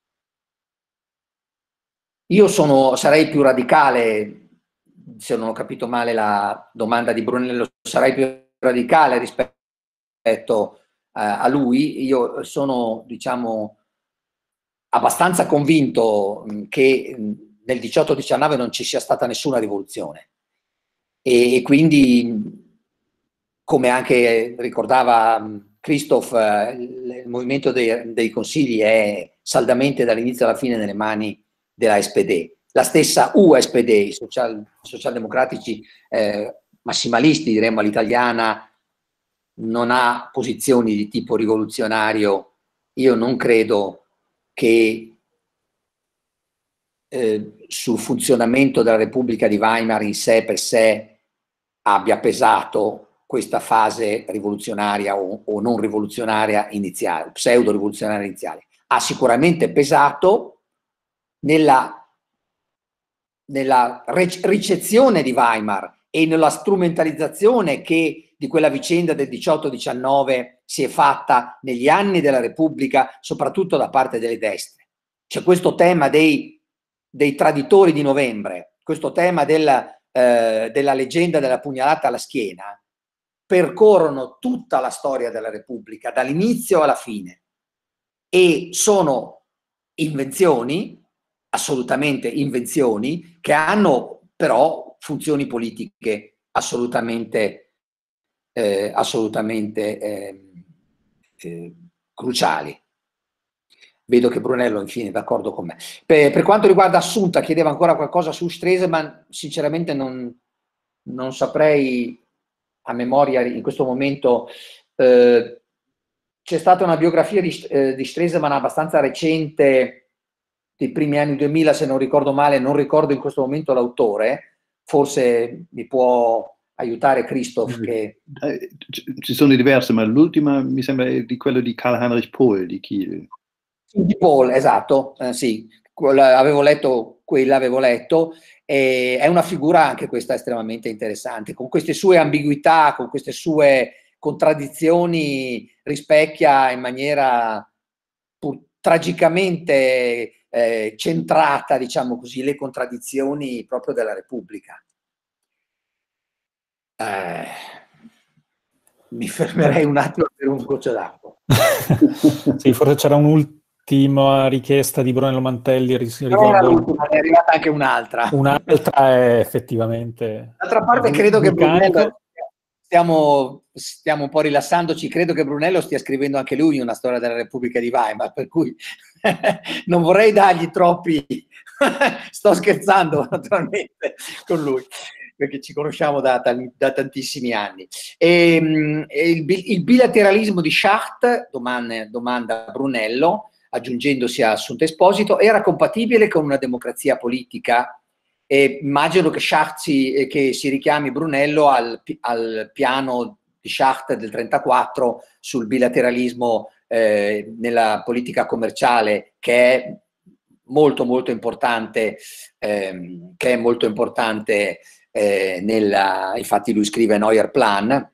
Io sono, sarei più radicale, se non ho capito male la domanda di Brunello, sarei più radicale rispetto eh, a lui. Io sono, diciamo, abbastanza convinto che nel diciotto diciannove non ci sia stata nessuna rivoluzione, e, e quindi, come anche ricordava Christoph, eh, il movimento dei, dei consigli è saldamente dall'inizio alla fine nelle mani della S P D. La stessa U S P D, i social, socialdemocratici eh, massimalisti, diremmo all'italiana, non ha posizioni di tipo rivoluzionario. Io non credo che Eh, sul funzionamento della Repubblica di Weimar in sé per sé abbia pesato questa fase rivoluzionaria o, o non rivoluzionaria iniziale, pseudo rivoluzionaria iniziale. Ha sicuramente pesato nella, nella ricezione di Weimar e nella strumentalizzazione che di quella vicenda del diciotto diciannove si è fatta negli anni della Repubblica, soprattutto da parte delle destre. C'è questo tema dei, dei traditori di novembre, questo tema della, eh, della leggenda della pugnalata alla schiena, percorrono tutta la storia della Repubblica, dall'inizio alla fine, e sono invenzioni, assolutamente invenzioni, che hanno però funzioni politiche assolutamente, eh, assolutamente eh, eh, cruciali. Vedo che Brunello infine è d'accordo con me. Per, per quanto riguarda Assunta, chiedeva ancora qualcosa su Stresemann, sinceramente non, non saprei a memoria in questo momento. Eh, c'è stata una biografia di, eh, di Stresemann abbastanza recente, dei primi anni duemila, se non ricordo male, non ricordo in questo momento l'autore, forse mi può aiutare Christoph. Che... Ci sono diverse, ma l'ultima mi sembra è di quello di Karl Heinrich Pohl di Kiel. Di Pohl, esatto, eh, sì, avevo letto, quella avevo letto, e è una figura anche questa estremamente interessante, con queste sue ambiguità, con queste sue contraddizioni, rispecchia in maniera pur tragicamente eh, centrata, diciamo così, le contraddizioni proprio della Repubblica. Eh, mi fermerei un attimo per un goccio d'acqua. Sì, forse c'era un'ultima richiesta di Brunello Mantelli. Riguardo... è arrivata anche un'altra. Un'altra è effettivamente... D'altra parte credo che Brunello... Stiamo, stiamo un po' rilassandoci, credo che Brunello stia scrivendo anche lui una storia della Repubblica di Weimar, per cui non vorrei dargli troppi... Sto scherzando naturalmente con lui, perché ci conosciamo da, da tantissimi anni. E, e il, il bilateralismo di Schacht, domanda, domanda Brunello, aggiungendosi a Assunta Esposito, era compatibile con una democrazia politica? E immagino che Schacht si, che si richiami Brunello al, al piano di Schacht del trentaquattro sul bilateralismo eh, nella politica commerciale, che è molto molto importante, ehm, che è molto importante eh, nella, infatti lui scrive Neuer Plan,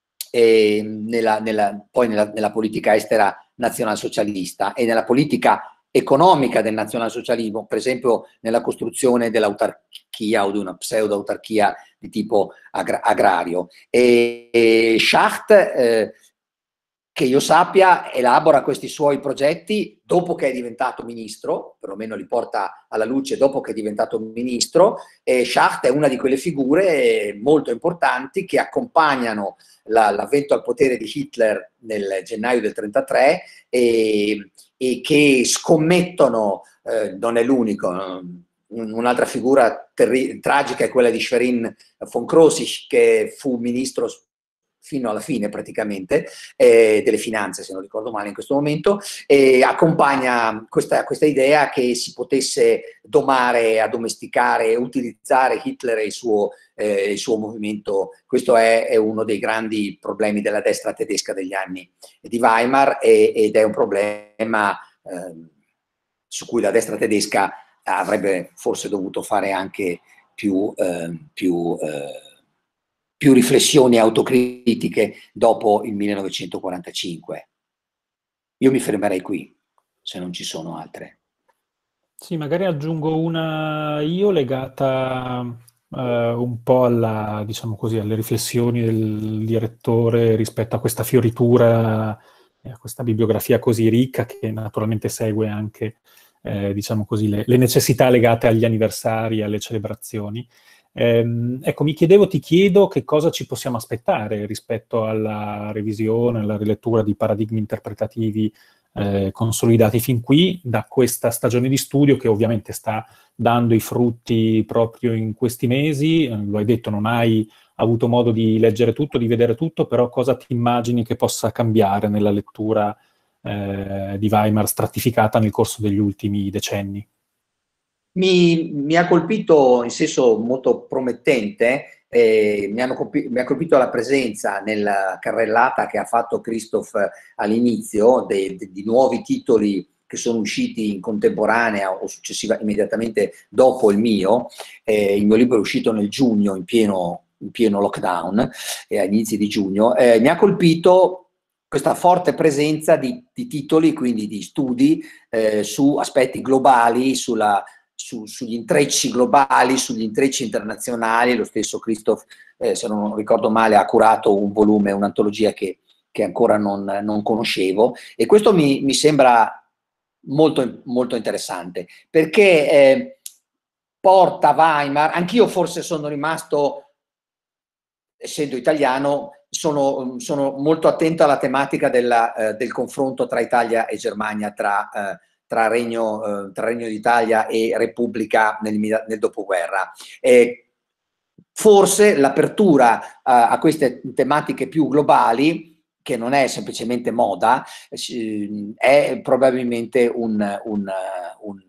e nella, nella, poi nella, nella politica estera nazionalsocialista e nella politica economica del nazionalsocialismo, per esempio nella costruzione dell'autarchia o di una pseudo-autarchia di tipo agra agrario. E, e Schacht, eh, che io sappia, elabora questi suoi progetti dopo che è diventato ministro, perlomeno li porta alla luce dopo che è diventato ministro, e Schacht è una di quelle figure molto importanti che accompagnano l'avvento al potere di Hitler nel gennaio del trentatré e, e che scommettono, eh, non è l'unico, un'altra figura tragica è quella di Schwerin von Krosigk, che fu ministro fino alla fine praticamente, eh, delle finanze, se non ricordo male in questo momento, e accompagna questa, questa idea che si potesse domare, addomesticare, utilizzare Hitler e il suo, eh, il suo movimento. Questo è, è uno dei grandi problemi della destra tedesca degli anni di Weimar, e, ed è un problema eh, su cui la destra tedesca avrebbe forse dovuto fare anche più, eh, più eh, più riflessioni autocritiche dopo il millenovecentoquarantacinque. Io mi fermerei qui, se non ci sono altre. Sì, magari aggiungo una io legata uh, un po' alla, diciamo così, alle riflessioni del direttore rispetto a questa fioritura e a questa bibliografia così ricca, che naturalmente segue anche, eh, diciamo così, le, le necessità legate agli anniversari, alle celebrazioni. Eh, ecco, mi chiedevo, ti chiedo che cosa ci possiamo aspettare rispetto alla revisione, alla rilettura di paradigmi interpretativi eh, consolidati fin qui da questa stagione di studio, che ovviamente sta dando i frutti proprio in questi mesi. Eh, lo hai detto, non hai avuto modo di leggere tutto, di vedere tutto, però cosa ti immagini che possa cambiare nella lettura eh, di Weimar stratificata nel corso degli ultimi decenni? Mi, mi ha colpito in senso molto promettente, eh, mi, hanno colpito, mi ha colpito la presenza nella carrellata che ha fatto Christoph all'inizio di nuovi titoli che sono usciti in contemporanea o successiva, immediatamente dopo il mio. Eh, il mio libro è uscito nel giugno, in pieno in pieno lockdown e a inizi di giugno, eh, mi ha colpito questa forte presenza di, di titoli, quindi di studi eh, su aspetti globali, sulla, su, sugli intrecci globali, sugli intrecci internazionali. Lo stesso Christoph, eh, se non ricordo male, ha curato un volume, un'antologia che, che ancora non, non conoscevo, e questo mi, mi sembra molto, molto interessante, perché eh, porta Weimar, anch'io forse sono rimasto, essendo italiano, sono, sono molto attento alla tematica della, eh, del confronto tra Italia e Germania, tra, eh, tra, Regno, eh, tra Regno d'Italia e Repubblica nel, nel dopoguerra. Eh, forse l'apertura eh, a queste tematiche più globali, che non è semplicemente moda, eh, è probabilmente un, un, un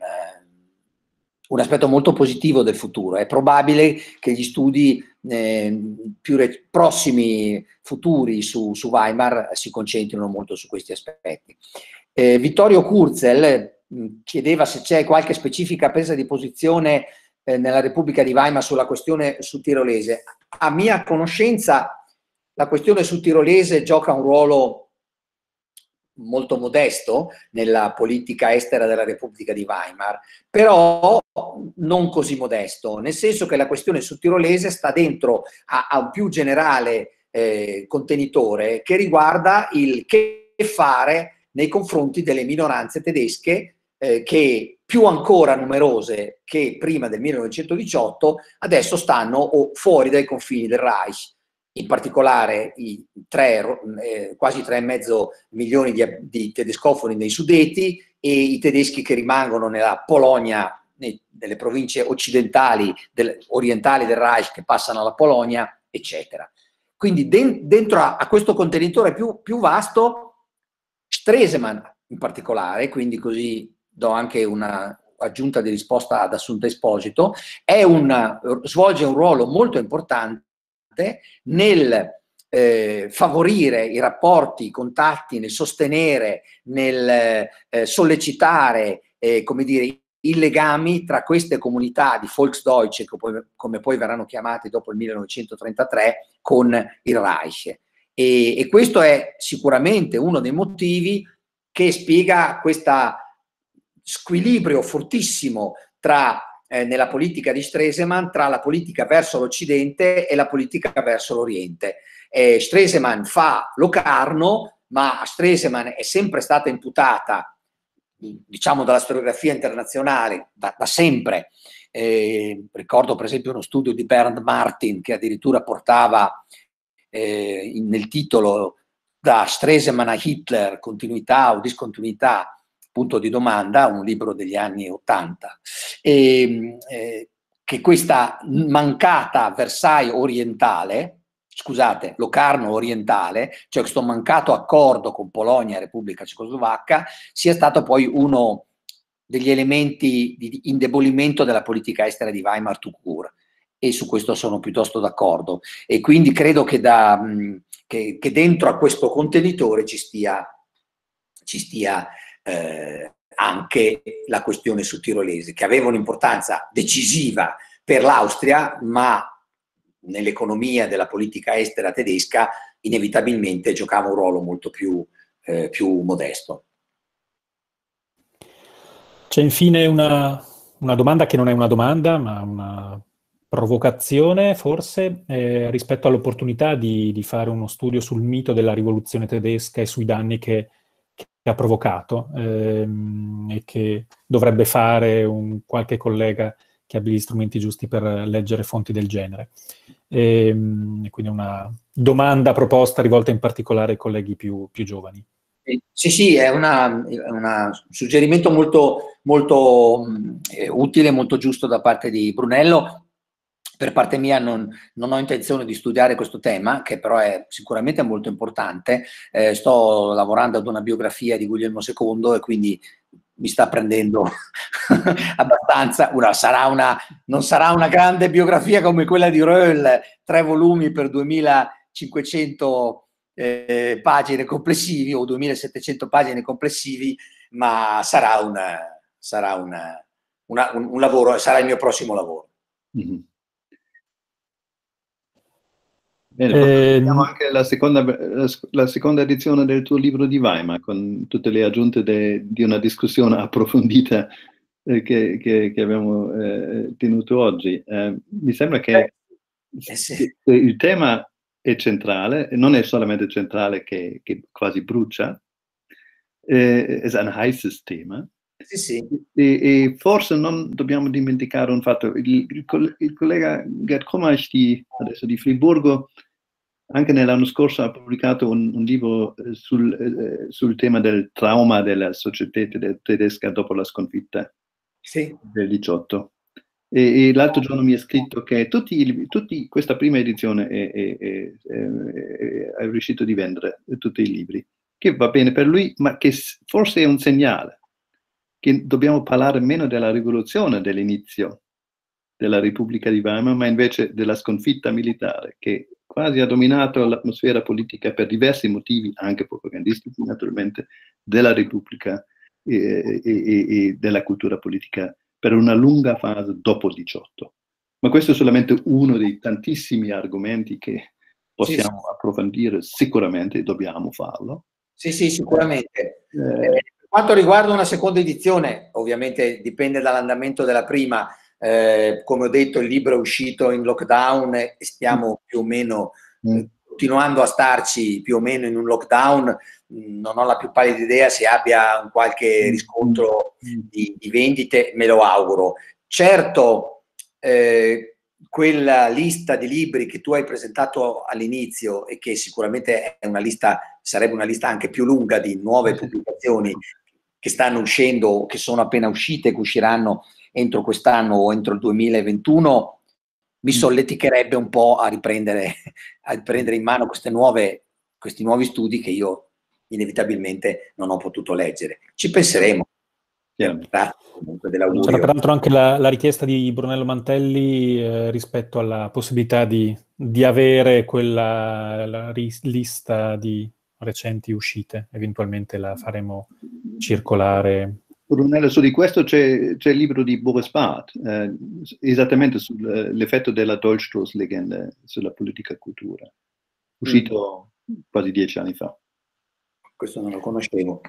un aspetto molto positivo del futuro. È probabile che gli studi eh, più prossimi, futuri su, su Weimar si concentrino molto su questi aspetti. Eh, Vittorio Kurzel mh, chiedeva se c'è qualche specifica presa di posizione eh, nella Repubblica di Weimar sulla questione sudtirolese. A mia conoscenza la questione sudtirolese gioca un ruolo molto modesto nella politica estera della Repubblica di Weimar, però non così modesto, nel senso che la questione sudtirolese sta dentro a, a un più generale eh, contenitore che riguarda il che fare nei confronti delle minoranze tedesche eh, che, più ancora numerose che prima del millenovecentodiciotto, adesso stanno fuori dai confini del Reich. In particolare i tre, eh, quasi tre e mezzo milioni di, di tedescofoni nei Sudeti, e i tedeschi che rimangono nella Polonia, nei, nelle province occidentali, del, orientali del Reich, che passano alla Polonia, eccetera. Quindi de, dentro a, a questo contenitore più, più vasto, Stresemann in particolare, quindi così do anche una aggiunta di risposta ad Assunta Esposito, è una, svolge un ruolo molto importante nel eh, favorire i rapporti, i contatti, nel sostenere, nel eh, sollecitare, eh, come dire, i legami tra queste comunità di Volksdeutsche, come, come poi verranno chiamate dopo il millenovecentotrentatré, con il Reich. E, e questo è sicuramente uno dei motivi che spiega questo squilibrio fortissimo tra Eh, nella politica di Stresemann, tra la politica verso l'Occidente e la politica verso l'Oriente. Eh, Stresemann fa Locarno, ma a Stresemann è sempre stata imputata, diciamo dalla storiografia internazionale, da, da sempre. Eh, ricordo per esempio uno studio di Bernd Martin che addirittura portava eh, in, nel titolo da Stresemann a Hitler, continuità o discontinuità, punto di domanda, un libro degli anni ottanta, e, eh, che questa mancata Versailles orientale, scusate, Locarno orientale, cioè questo mancato accordo con Polonia e Repubblica Cecoslovacca, sia stato poi uno degli elementi di indebolimento della politica estera di Weimar tout court, e su questo sono piuttosto d'accordo, e quindi credo che, da, che, che dentro a questo contenitore ci stia, ci stia Eh, anche la questione sudtirolese, che aveva un'importanza decisiva per l'Austria, ma nell'economia della politica estera tedesca inevitabilmente giocava un ruolo molto più, eh, più modesto. C'è infine una, una domanda che non è una domanda, ma una provocazione forse, eh, rispetto all'opportunità di, di fare uno studio sul mito della rivoluzione tedesca e sui danni che che ha provocato, ehm, e che dovrebbe fare un qualche collega che abbia gli strumenti giusti per leggere fonti del genere. E, e quindi una domanda proposta rivolta in particolare ai colleghi più, più giovani. Sì, sì, è una, è una, un suggerimento molto, molto eh, utile, molto giusto da parte di Brunello. Per parte mia non, non ho intenzione di studiare questo tema, che però è sicuramente molto importante. Eh, sto lavorando ad una biografia di Guglielmo secondo e quindi mi sta prendendo abbastanza. Una, sarà una, non sarà una grande biografia come quella di Röhl, tre volumi per duemilacinquecento eh, pagine complessivi o duemilasettecento pagine complessivi, ma sarà, una, sarà una, una, un, un lavoro, sarà il mio prossimo lavoro. Mm-hmm. Bene, poi abbiamo anche la seconda, la, la seconda edizione del tuo libro di Weimar, con tutte le aggiunte de, di una discussione approfondita eh, che, che, che abbiamo eh, tenuto oggi. Eh, mi sembra che eh sì. il tema è centrale, e non è solamente centrale che, che quasi brucia, eh, è un heißes Thema. Sì, sì. E, e forse non dobbiamo dimenticare un fatto, il, il, il collega Gerd Krummach di, adesso di Friburgo, anche nell'anno scorso ha pubblicato un, un libro eh, sul, eh, sul tema del trauma della società tedesca dopo la sconfitta sì. del diciotto. E, e l'altro giorno mi ha scritto che tutti, tutti, questa prima edizione è, è, è, è, è riuscito di vendere tutti i libri, che va bene per lui, ma che forse è un segnale che dobbiamo parlare meno della rivoluzione dell'inizio della Repubblica di Weimar, ma invece della sconfitta militare, che quasi ha dominato l'atmosfera politica per diversi motivi, anche propagandistici naturalmente, della Repubblica e, e, e della cultura politica per una lunga fase dopo il diciotto. Ma questo è solamente uno dei tantissimi argomenti che possiamo sì, sì. approfondire, sicuramente dobbiamo farlo. Sì, sì, sicuramente. Eh, eh, per quanto riguarda una seconda edizione, ovviamente dipende dall'andamento della prima. Eh, come ho detto, il libro è uscito in lockdown e stiamo più o meno eh, continuando a starci più o meno in un lockdown. Non ho la più pallida idea se abbia un qualche riscontro di, di vendite, me lo auguro. Certo, eh, quella lista di libri che tu hai presentato all'inizio e che sicuramente è una lista, sarebbe una lista anche più lunga di nuove pubblicazioni che stanno uscendo, che sono appena uscite, che usciranno entro quest'anno o entro il duemilaventuno, mi solleticherebbe un po' a riprendere, a riprendere in mano queste nuove, questi nuovi studi che io inevitabilmente non ho potuto leggere. Ci penseremo. Grazie comunque dell'augurio. C'era peraltro anche la, la richiesta di Brunello Mantelli eh, rispetto alla possibilità di, di avere quella la lista di recenti uscite, eventualmente la faremo circolare. Brunello, su di questo c'è il libro di Boris Barth, eh, esattamente sull'effetto della Dolchstoßlegende sulla politica cultura, uscito mm. quasi dieci anni fa. Questo non lo conoscevo.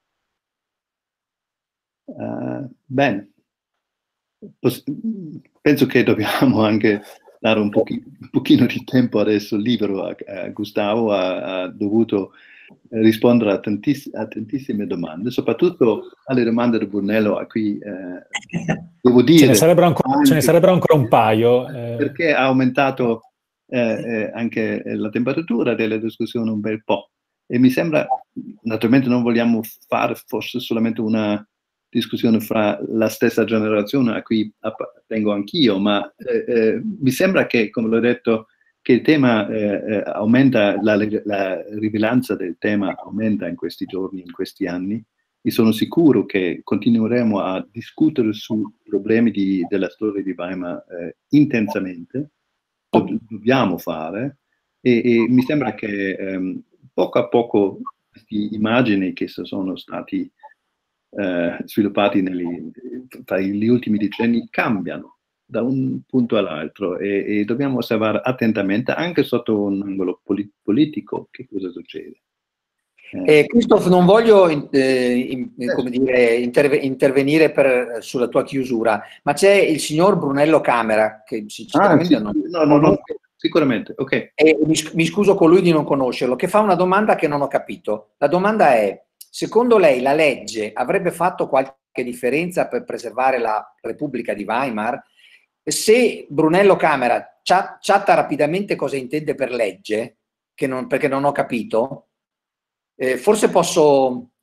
Uh, bene, Pos- penso che dobbiamo anche dare un, pochi- un pochino di tempo adesso libero a, a Gustavo, ha, ha dovuto rispondere a, tantiss- a tantissime domande, soprattutto alle domande di Brunello a cui eh, devo dire... Ce ne sarebbero ancora, ce ne sarebbero ancora un paio. Eh, perché ha aumentato eh, eh, anche la temperatura della discussione un bel po'. E mi sembra, naturalmente non vogliamo fare forse solamente una discussione fra la stessa generazione a cui appartengo anch'io, ma eh, eh, mi sembra che, come l'ho detto, che il tema eh, aumenta, la, la rilevanza del tema aumenta in questi giorni, in questi anni, e sono sicuro che continueremo a discutere sui problemi di, della storia di Weimar eh, intensamente, lo dobbiamo fare, e, e mi sembra che ehm, poco a poco queste immagini che sono stati eh, sviluppati negli, tra gli ultimi decenni cambiano da un punto all'altro e, e dobbiamo osservare attentamente anche sotto un angolo poli- politico che cosa succede. Eh, Christoph, non voglio eh, in, come dire, interve- intervenire per, sulla tua chiusura, ma c'è il signor Brunello Camera, che sicuramente ah, sì, non... no, no, no, sicuramente, ok. E mi, mi scuso con lui di non conoscerlo, che fa una domanda che non ho capito. La domanda è, secondo lei la legge avrebbe fatto qualche differenza per preservare la Repubblica di Weimar? Se Brunello Camera chat, chatta rapidamente cosa intende per legge, che non, perché non ho capito, eh, forse posso,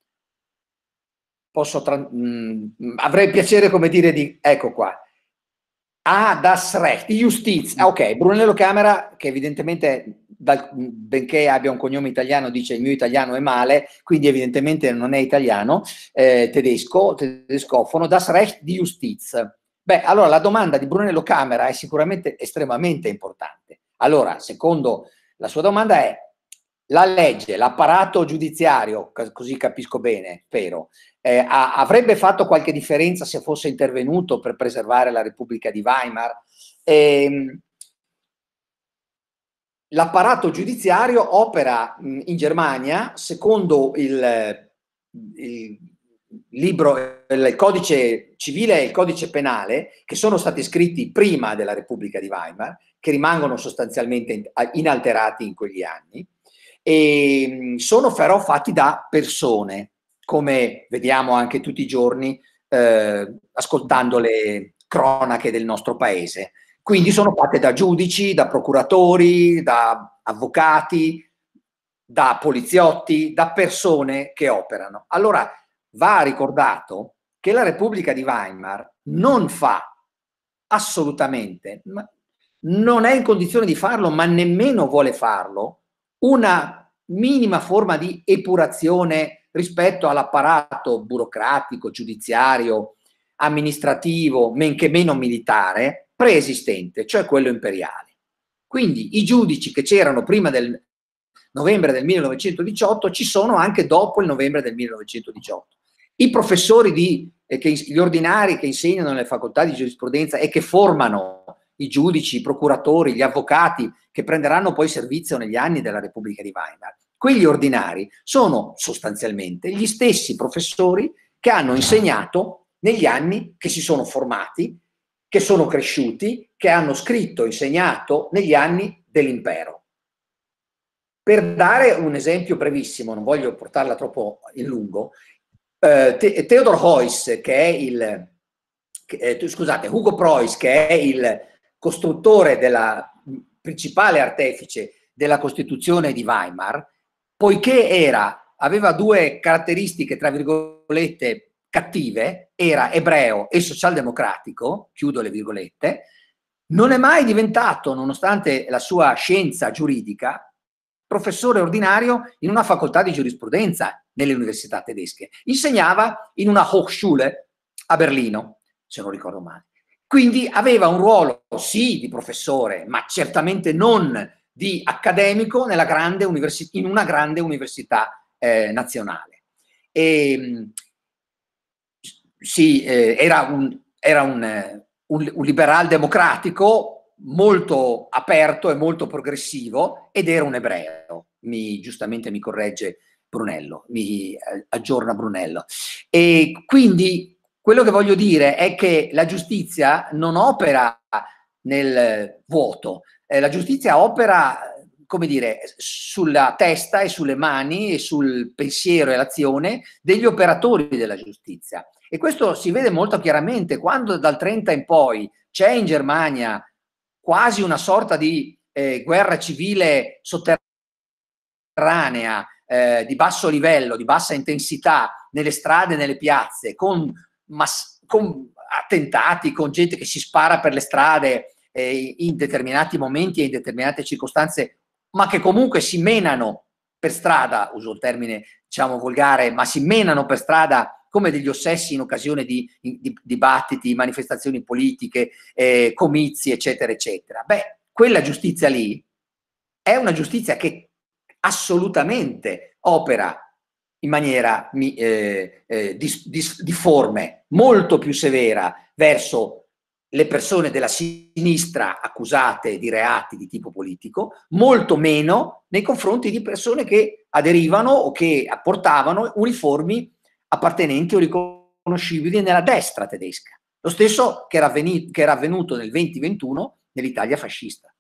posso mh, avrei piacere, come dire, di, ecco qua. Ah, das Recht, Justiz. Ah, ok, Brunello Camera, che evidentemente, dal, benché abbia un cognome italiano, dice il mio italiano è male, quindi evidentemente non è italiano, eh, tedesco, tedescofono, das Recht di Justiz. Beh, allora la domanda di Brunello Camera è sicuramente estremamente importante. Allora, secondo la sua domanda è, la legge, l'apparato giudiziario, così capisco bene, spero, eh, a, avrebbe fatto qualche differenza se fosse intervenuto per preservare la Repubblica di Weimar? E, l'apparato giudiziario opera in Germania secondo il, il libro, il codice civile e il codice penale, che sono stati scritti prima della Repubblica di Weimar, che rimangono sostanzialmente inalterati in quegli anni, e sono però fatti da persone, come vediamo anche tutti i giorni eh, ascoltando le cronache del nostro paese. Quindi sono fatte da giudici, da procuratori, da avvocati, da poliziotti, da persone che operano. Allora va ricordato che la Repubblica di Weimar non fa assolutamente, non è in condizione di farlo, ma nemmeno vuole farlo, una minima forma di epurazione rispetto all'apparato burocratico, giudiziario, amministrativo, men che meno militare, preesistente, cioè quello imperiale. Quindi i giudici che c'erano prima del novembre del millenovecentodiciotto ci sono anche dopo il novembre del millenovecentodiciotto. I professori, di, eh, che, gli ordinari che insegnano nelle facoltà di giurisprudenza e che formano i giudici, i procuratori, gli avvocati che prenderanno poi servizio negli anni della Repubblica di Weimar, quegli ordinari sono sostanzialmente gli stessi professori che hanno insegnato negli anni che si sono formati, che sono cresciuti, che hanno scritto, insegnato negli anni dell'impero. Per dare un esempio brevissimo, non voglio portarla troppo in lungo, eh, Te Theodor Heuss, che è il, eh, scusate, Hugo Preuss, che è il costruttore della principale artefice della Costituzione di Weimar, poiché era, aveva due caratteristiche, tra virgolette, cattive, era ebreo e socialdemocratico, chiudo le virgolette, non è mai diventato, nonostante la sua scienza giuridica, professore ordinario in una facoltà di giurisprudenza nelle università tedesche. Insegnava in una Hochschule a Berlino, se non ricordo male. Quindi aveva un ruolo, sì, di professore, ma certamente non di accademico nella grande in una grande università eh, nazionale. E, sì, eh, era, un, era un, un, un liberal democratico molto aperto e molto progressivo, ed era un ebreo. Mi, giustamente mi corregge Brunello, mi eh, aggiorna Brunello. E quindi quello che voglio dire è che la giustizia non opera nel vuoto, eh, la giustizia opera, come dire, sulla testa e sulle mani e sul pensiero e l'azione degli operatori della giustizia. E questo si vede molto chiaramente quando dal trenta in poi c'è in Germania quasi una sorta di eh, guerra civile sotterranea, eh, di basso livello, di bassa intensità, nelle strade, nelle piazze, con, mass- con attentati, con gente che si spara per le strade eh, in determinati momenti e in determinate circostanze, ma che comunque si menano per strada, uso il termine diciamo volgare, ma si menano per strada come degli ossessi in occasione di, di dibattiti, manifestazioni politiche, eh, comizi, eccetera, eccetera. Beh, quella giustizia lì è una giustizia che assolutamente opera in maniera eh, eh, dis, dis, difforme, molto più severa verso le persone della sinistra accusate di reati di tipo politico, molto meno nei confronti di persone che aderivano o che portavano uniformi appartenenti o riconoscibili nella destra tedesca. Lo stesso che era, avvenuto, che era avvenuto nel venti ventuno nell'Italia fascista.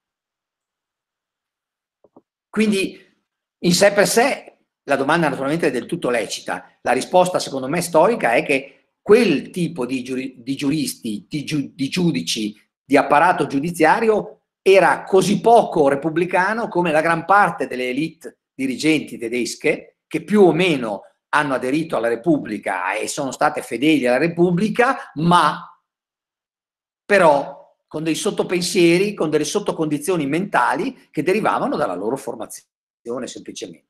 Quindi in sé per sé la domanda naturalmente è del tutto lecita. La risposta secondo me storica è che quel tipo di, giuri, di giuristi, di, giu, di giudici, di apparato giudiziario era così poco repubblicano come la gran parte delle elite dirigenti tedesche che più o meno hanno aderito alla Repubblica e sono state fedeli alla Repubblica, ma però con dei sottopensieri, con delle sottocondizioni mentali che derivavano dalla loro formazione semplicemente.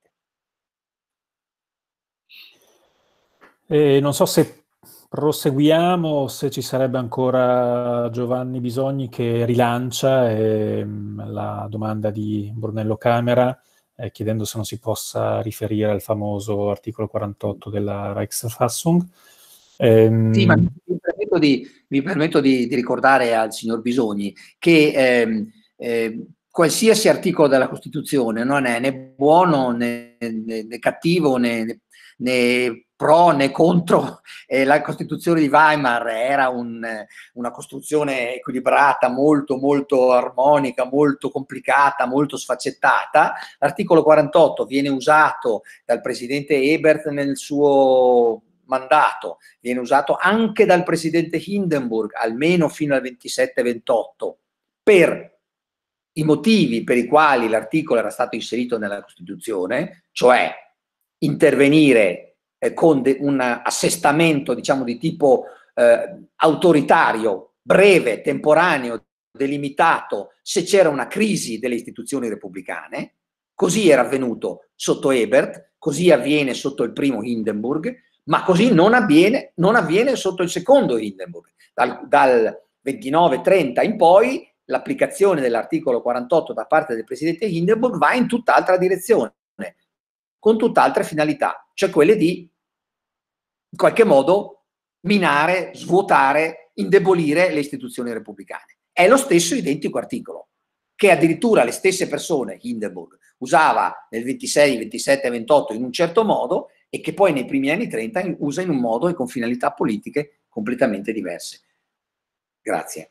E non so se proseguiamo o se ci sarebbe ancora Giovanni Bisogni che rilancia eh, la domanda di Brunello Camera, eh, chiedendo se non si possa riferire al famoso articolo quarantotto della Reichsverfassung. Ehm... Sì, ma mi permetto, di, mi permetto di, di ricordare al signor Bisogni che ehm, eh, qualsiasi articolo della Costituzione non è né buono né, né, né cattivo né, né pro né contro. Eh, la Costituzione di Weimar era un, una costruzione equilibrata, molto molto armonica, molto complicata, molto sfaccettata. L'articolo quarantotto viene usato dal presidente Ebert nel suo mandato, viene usato anche dal presidente Hindenburg, almeno fino al ventisette ventotto, per i motivi per i quali l'articolo era stato inserito nella Costituzione, cioè intervenire eh, con un assestamento, diciamo, di tipo eh, autoritario, breve, temporaneo, delimitato, se c'era una crisi delle istituzioni repubblicane. Così era avvenuto sotto Ebert, così avviene sotto il primo Hindenburg, ma così non avviene, non avviene sotto il secondo Hindenburg. Dal, dal ventinove trenta in poi l'applicazione dell'articolo quarantotto da parte del presidente Hindenburg va in tutt'altra direzione, con tutt'altre finalità, cioè quelle di in qualche modo minare, svuotare, indebolire le istituzioni repubblicane. È lo stesso identico articolo, che addirittura le stesse persone, Hindenburg, usava nel ventisei, ventisette, ventotto in un certo modo e che poi nei primi anni trenta usa in un modo e con finalità politiche completamente diverse. Grazie.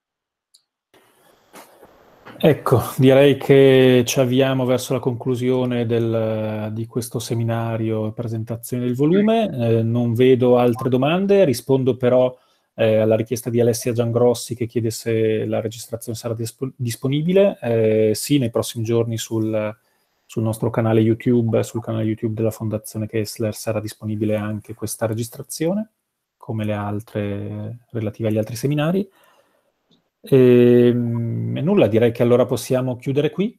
Ecco, direi che ci avviamo verso la conclusione del, di questo seminario e presentazione del volume. Eh, non vedo altre domande, rispondo però eh, alla richiesta di Alessia Giangrossi che chiede se la registrazione sarà disp- disponibile. Eh, sì, nei prossimi giorni sul, sul nostro canale YouTube, sul canale YouTube della Fondazione Kessler sarà disponibile anche questa registrazione, come le altre relative agli altri seminari. E, e nulla, direi che allora possiamo chiudere qui.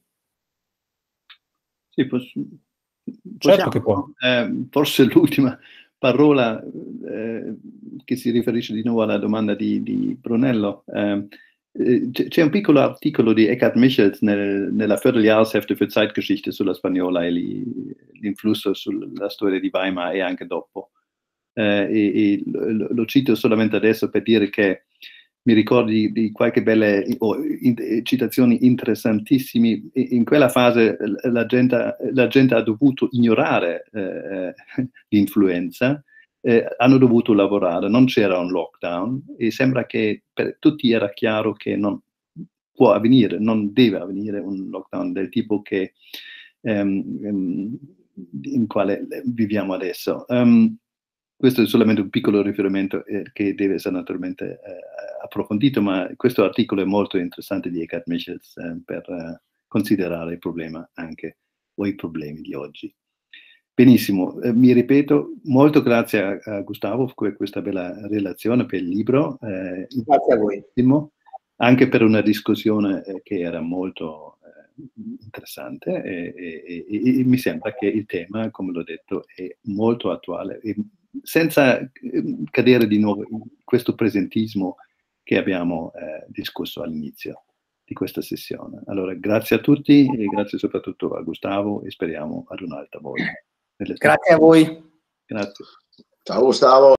Sì, posso, certo possiamo, che può. Eh, forse l'ultima parola eh, che si riferisce di nuovo alla domanda di, di Brunello. Eh, c'è un piccolo articolo di Eckhard Michels nel, nella Vierteljahreshefte für Zeitgeschichte sulla spagnola e l'influsso sulla storia di Weimar e anche dopo. Eh, e, e lo, lo cito solamente adesso per dire che mi ricordi di qualche belle oh, in, citazioni interessantissime. In quella fase la gente, la gente ha dovuto ignorare eh, l'influenza, eh, hanno dovuto lavorare, non c'era un lockdown e sembra che per tutti era chiaro che non può avvenire, non deve avvenire un lockdown del tipo che um, in quale viviamo adesso. Um, Questo è solamente un piccolo riferimento eh, che deve essere naturalmente eh, approfondito, ma questo articolo è molto interessante di Eckhard Michels eh, per eh, considerare il problema anche, o i problemi di oggi. Benissimo, eh, mi ripeto, molto grazie a, a Gustavo per questa bella relazione, per il libro. Eh, grazie a voi. Anche per una discussione eh, che era molto eh, interessante e, e, e, e mi sembra che il tema, come l'ho detto, è molto attuale. E, senza cadere di nuovo in questo presentismo che abbiamo eh, discusso all'inizio di questa sessione. Allora, grazie a tutti e grazie soprattutto a Gustavo e speriamo ad un'altra volta. Grazie a voi. Grazie. Ciao Gustavo.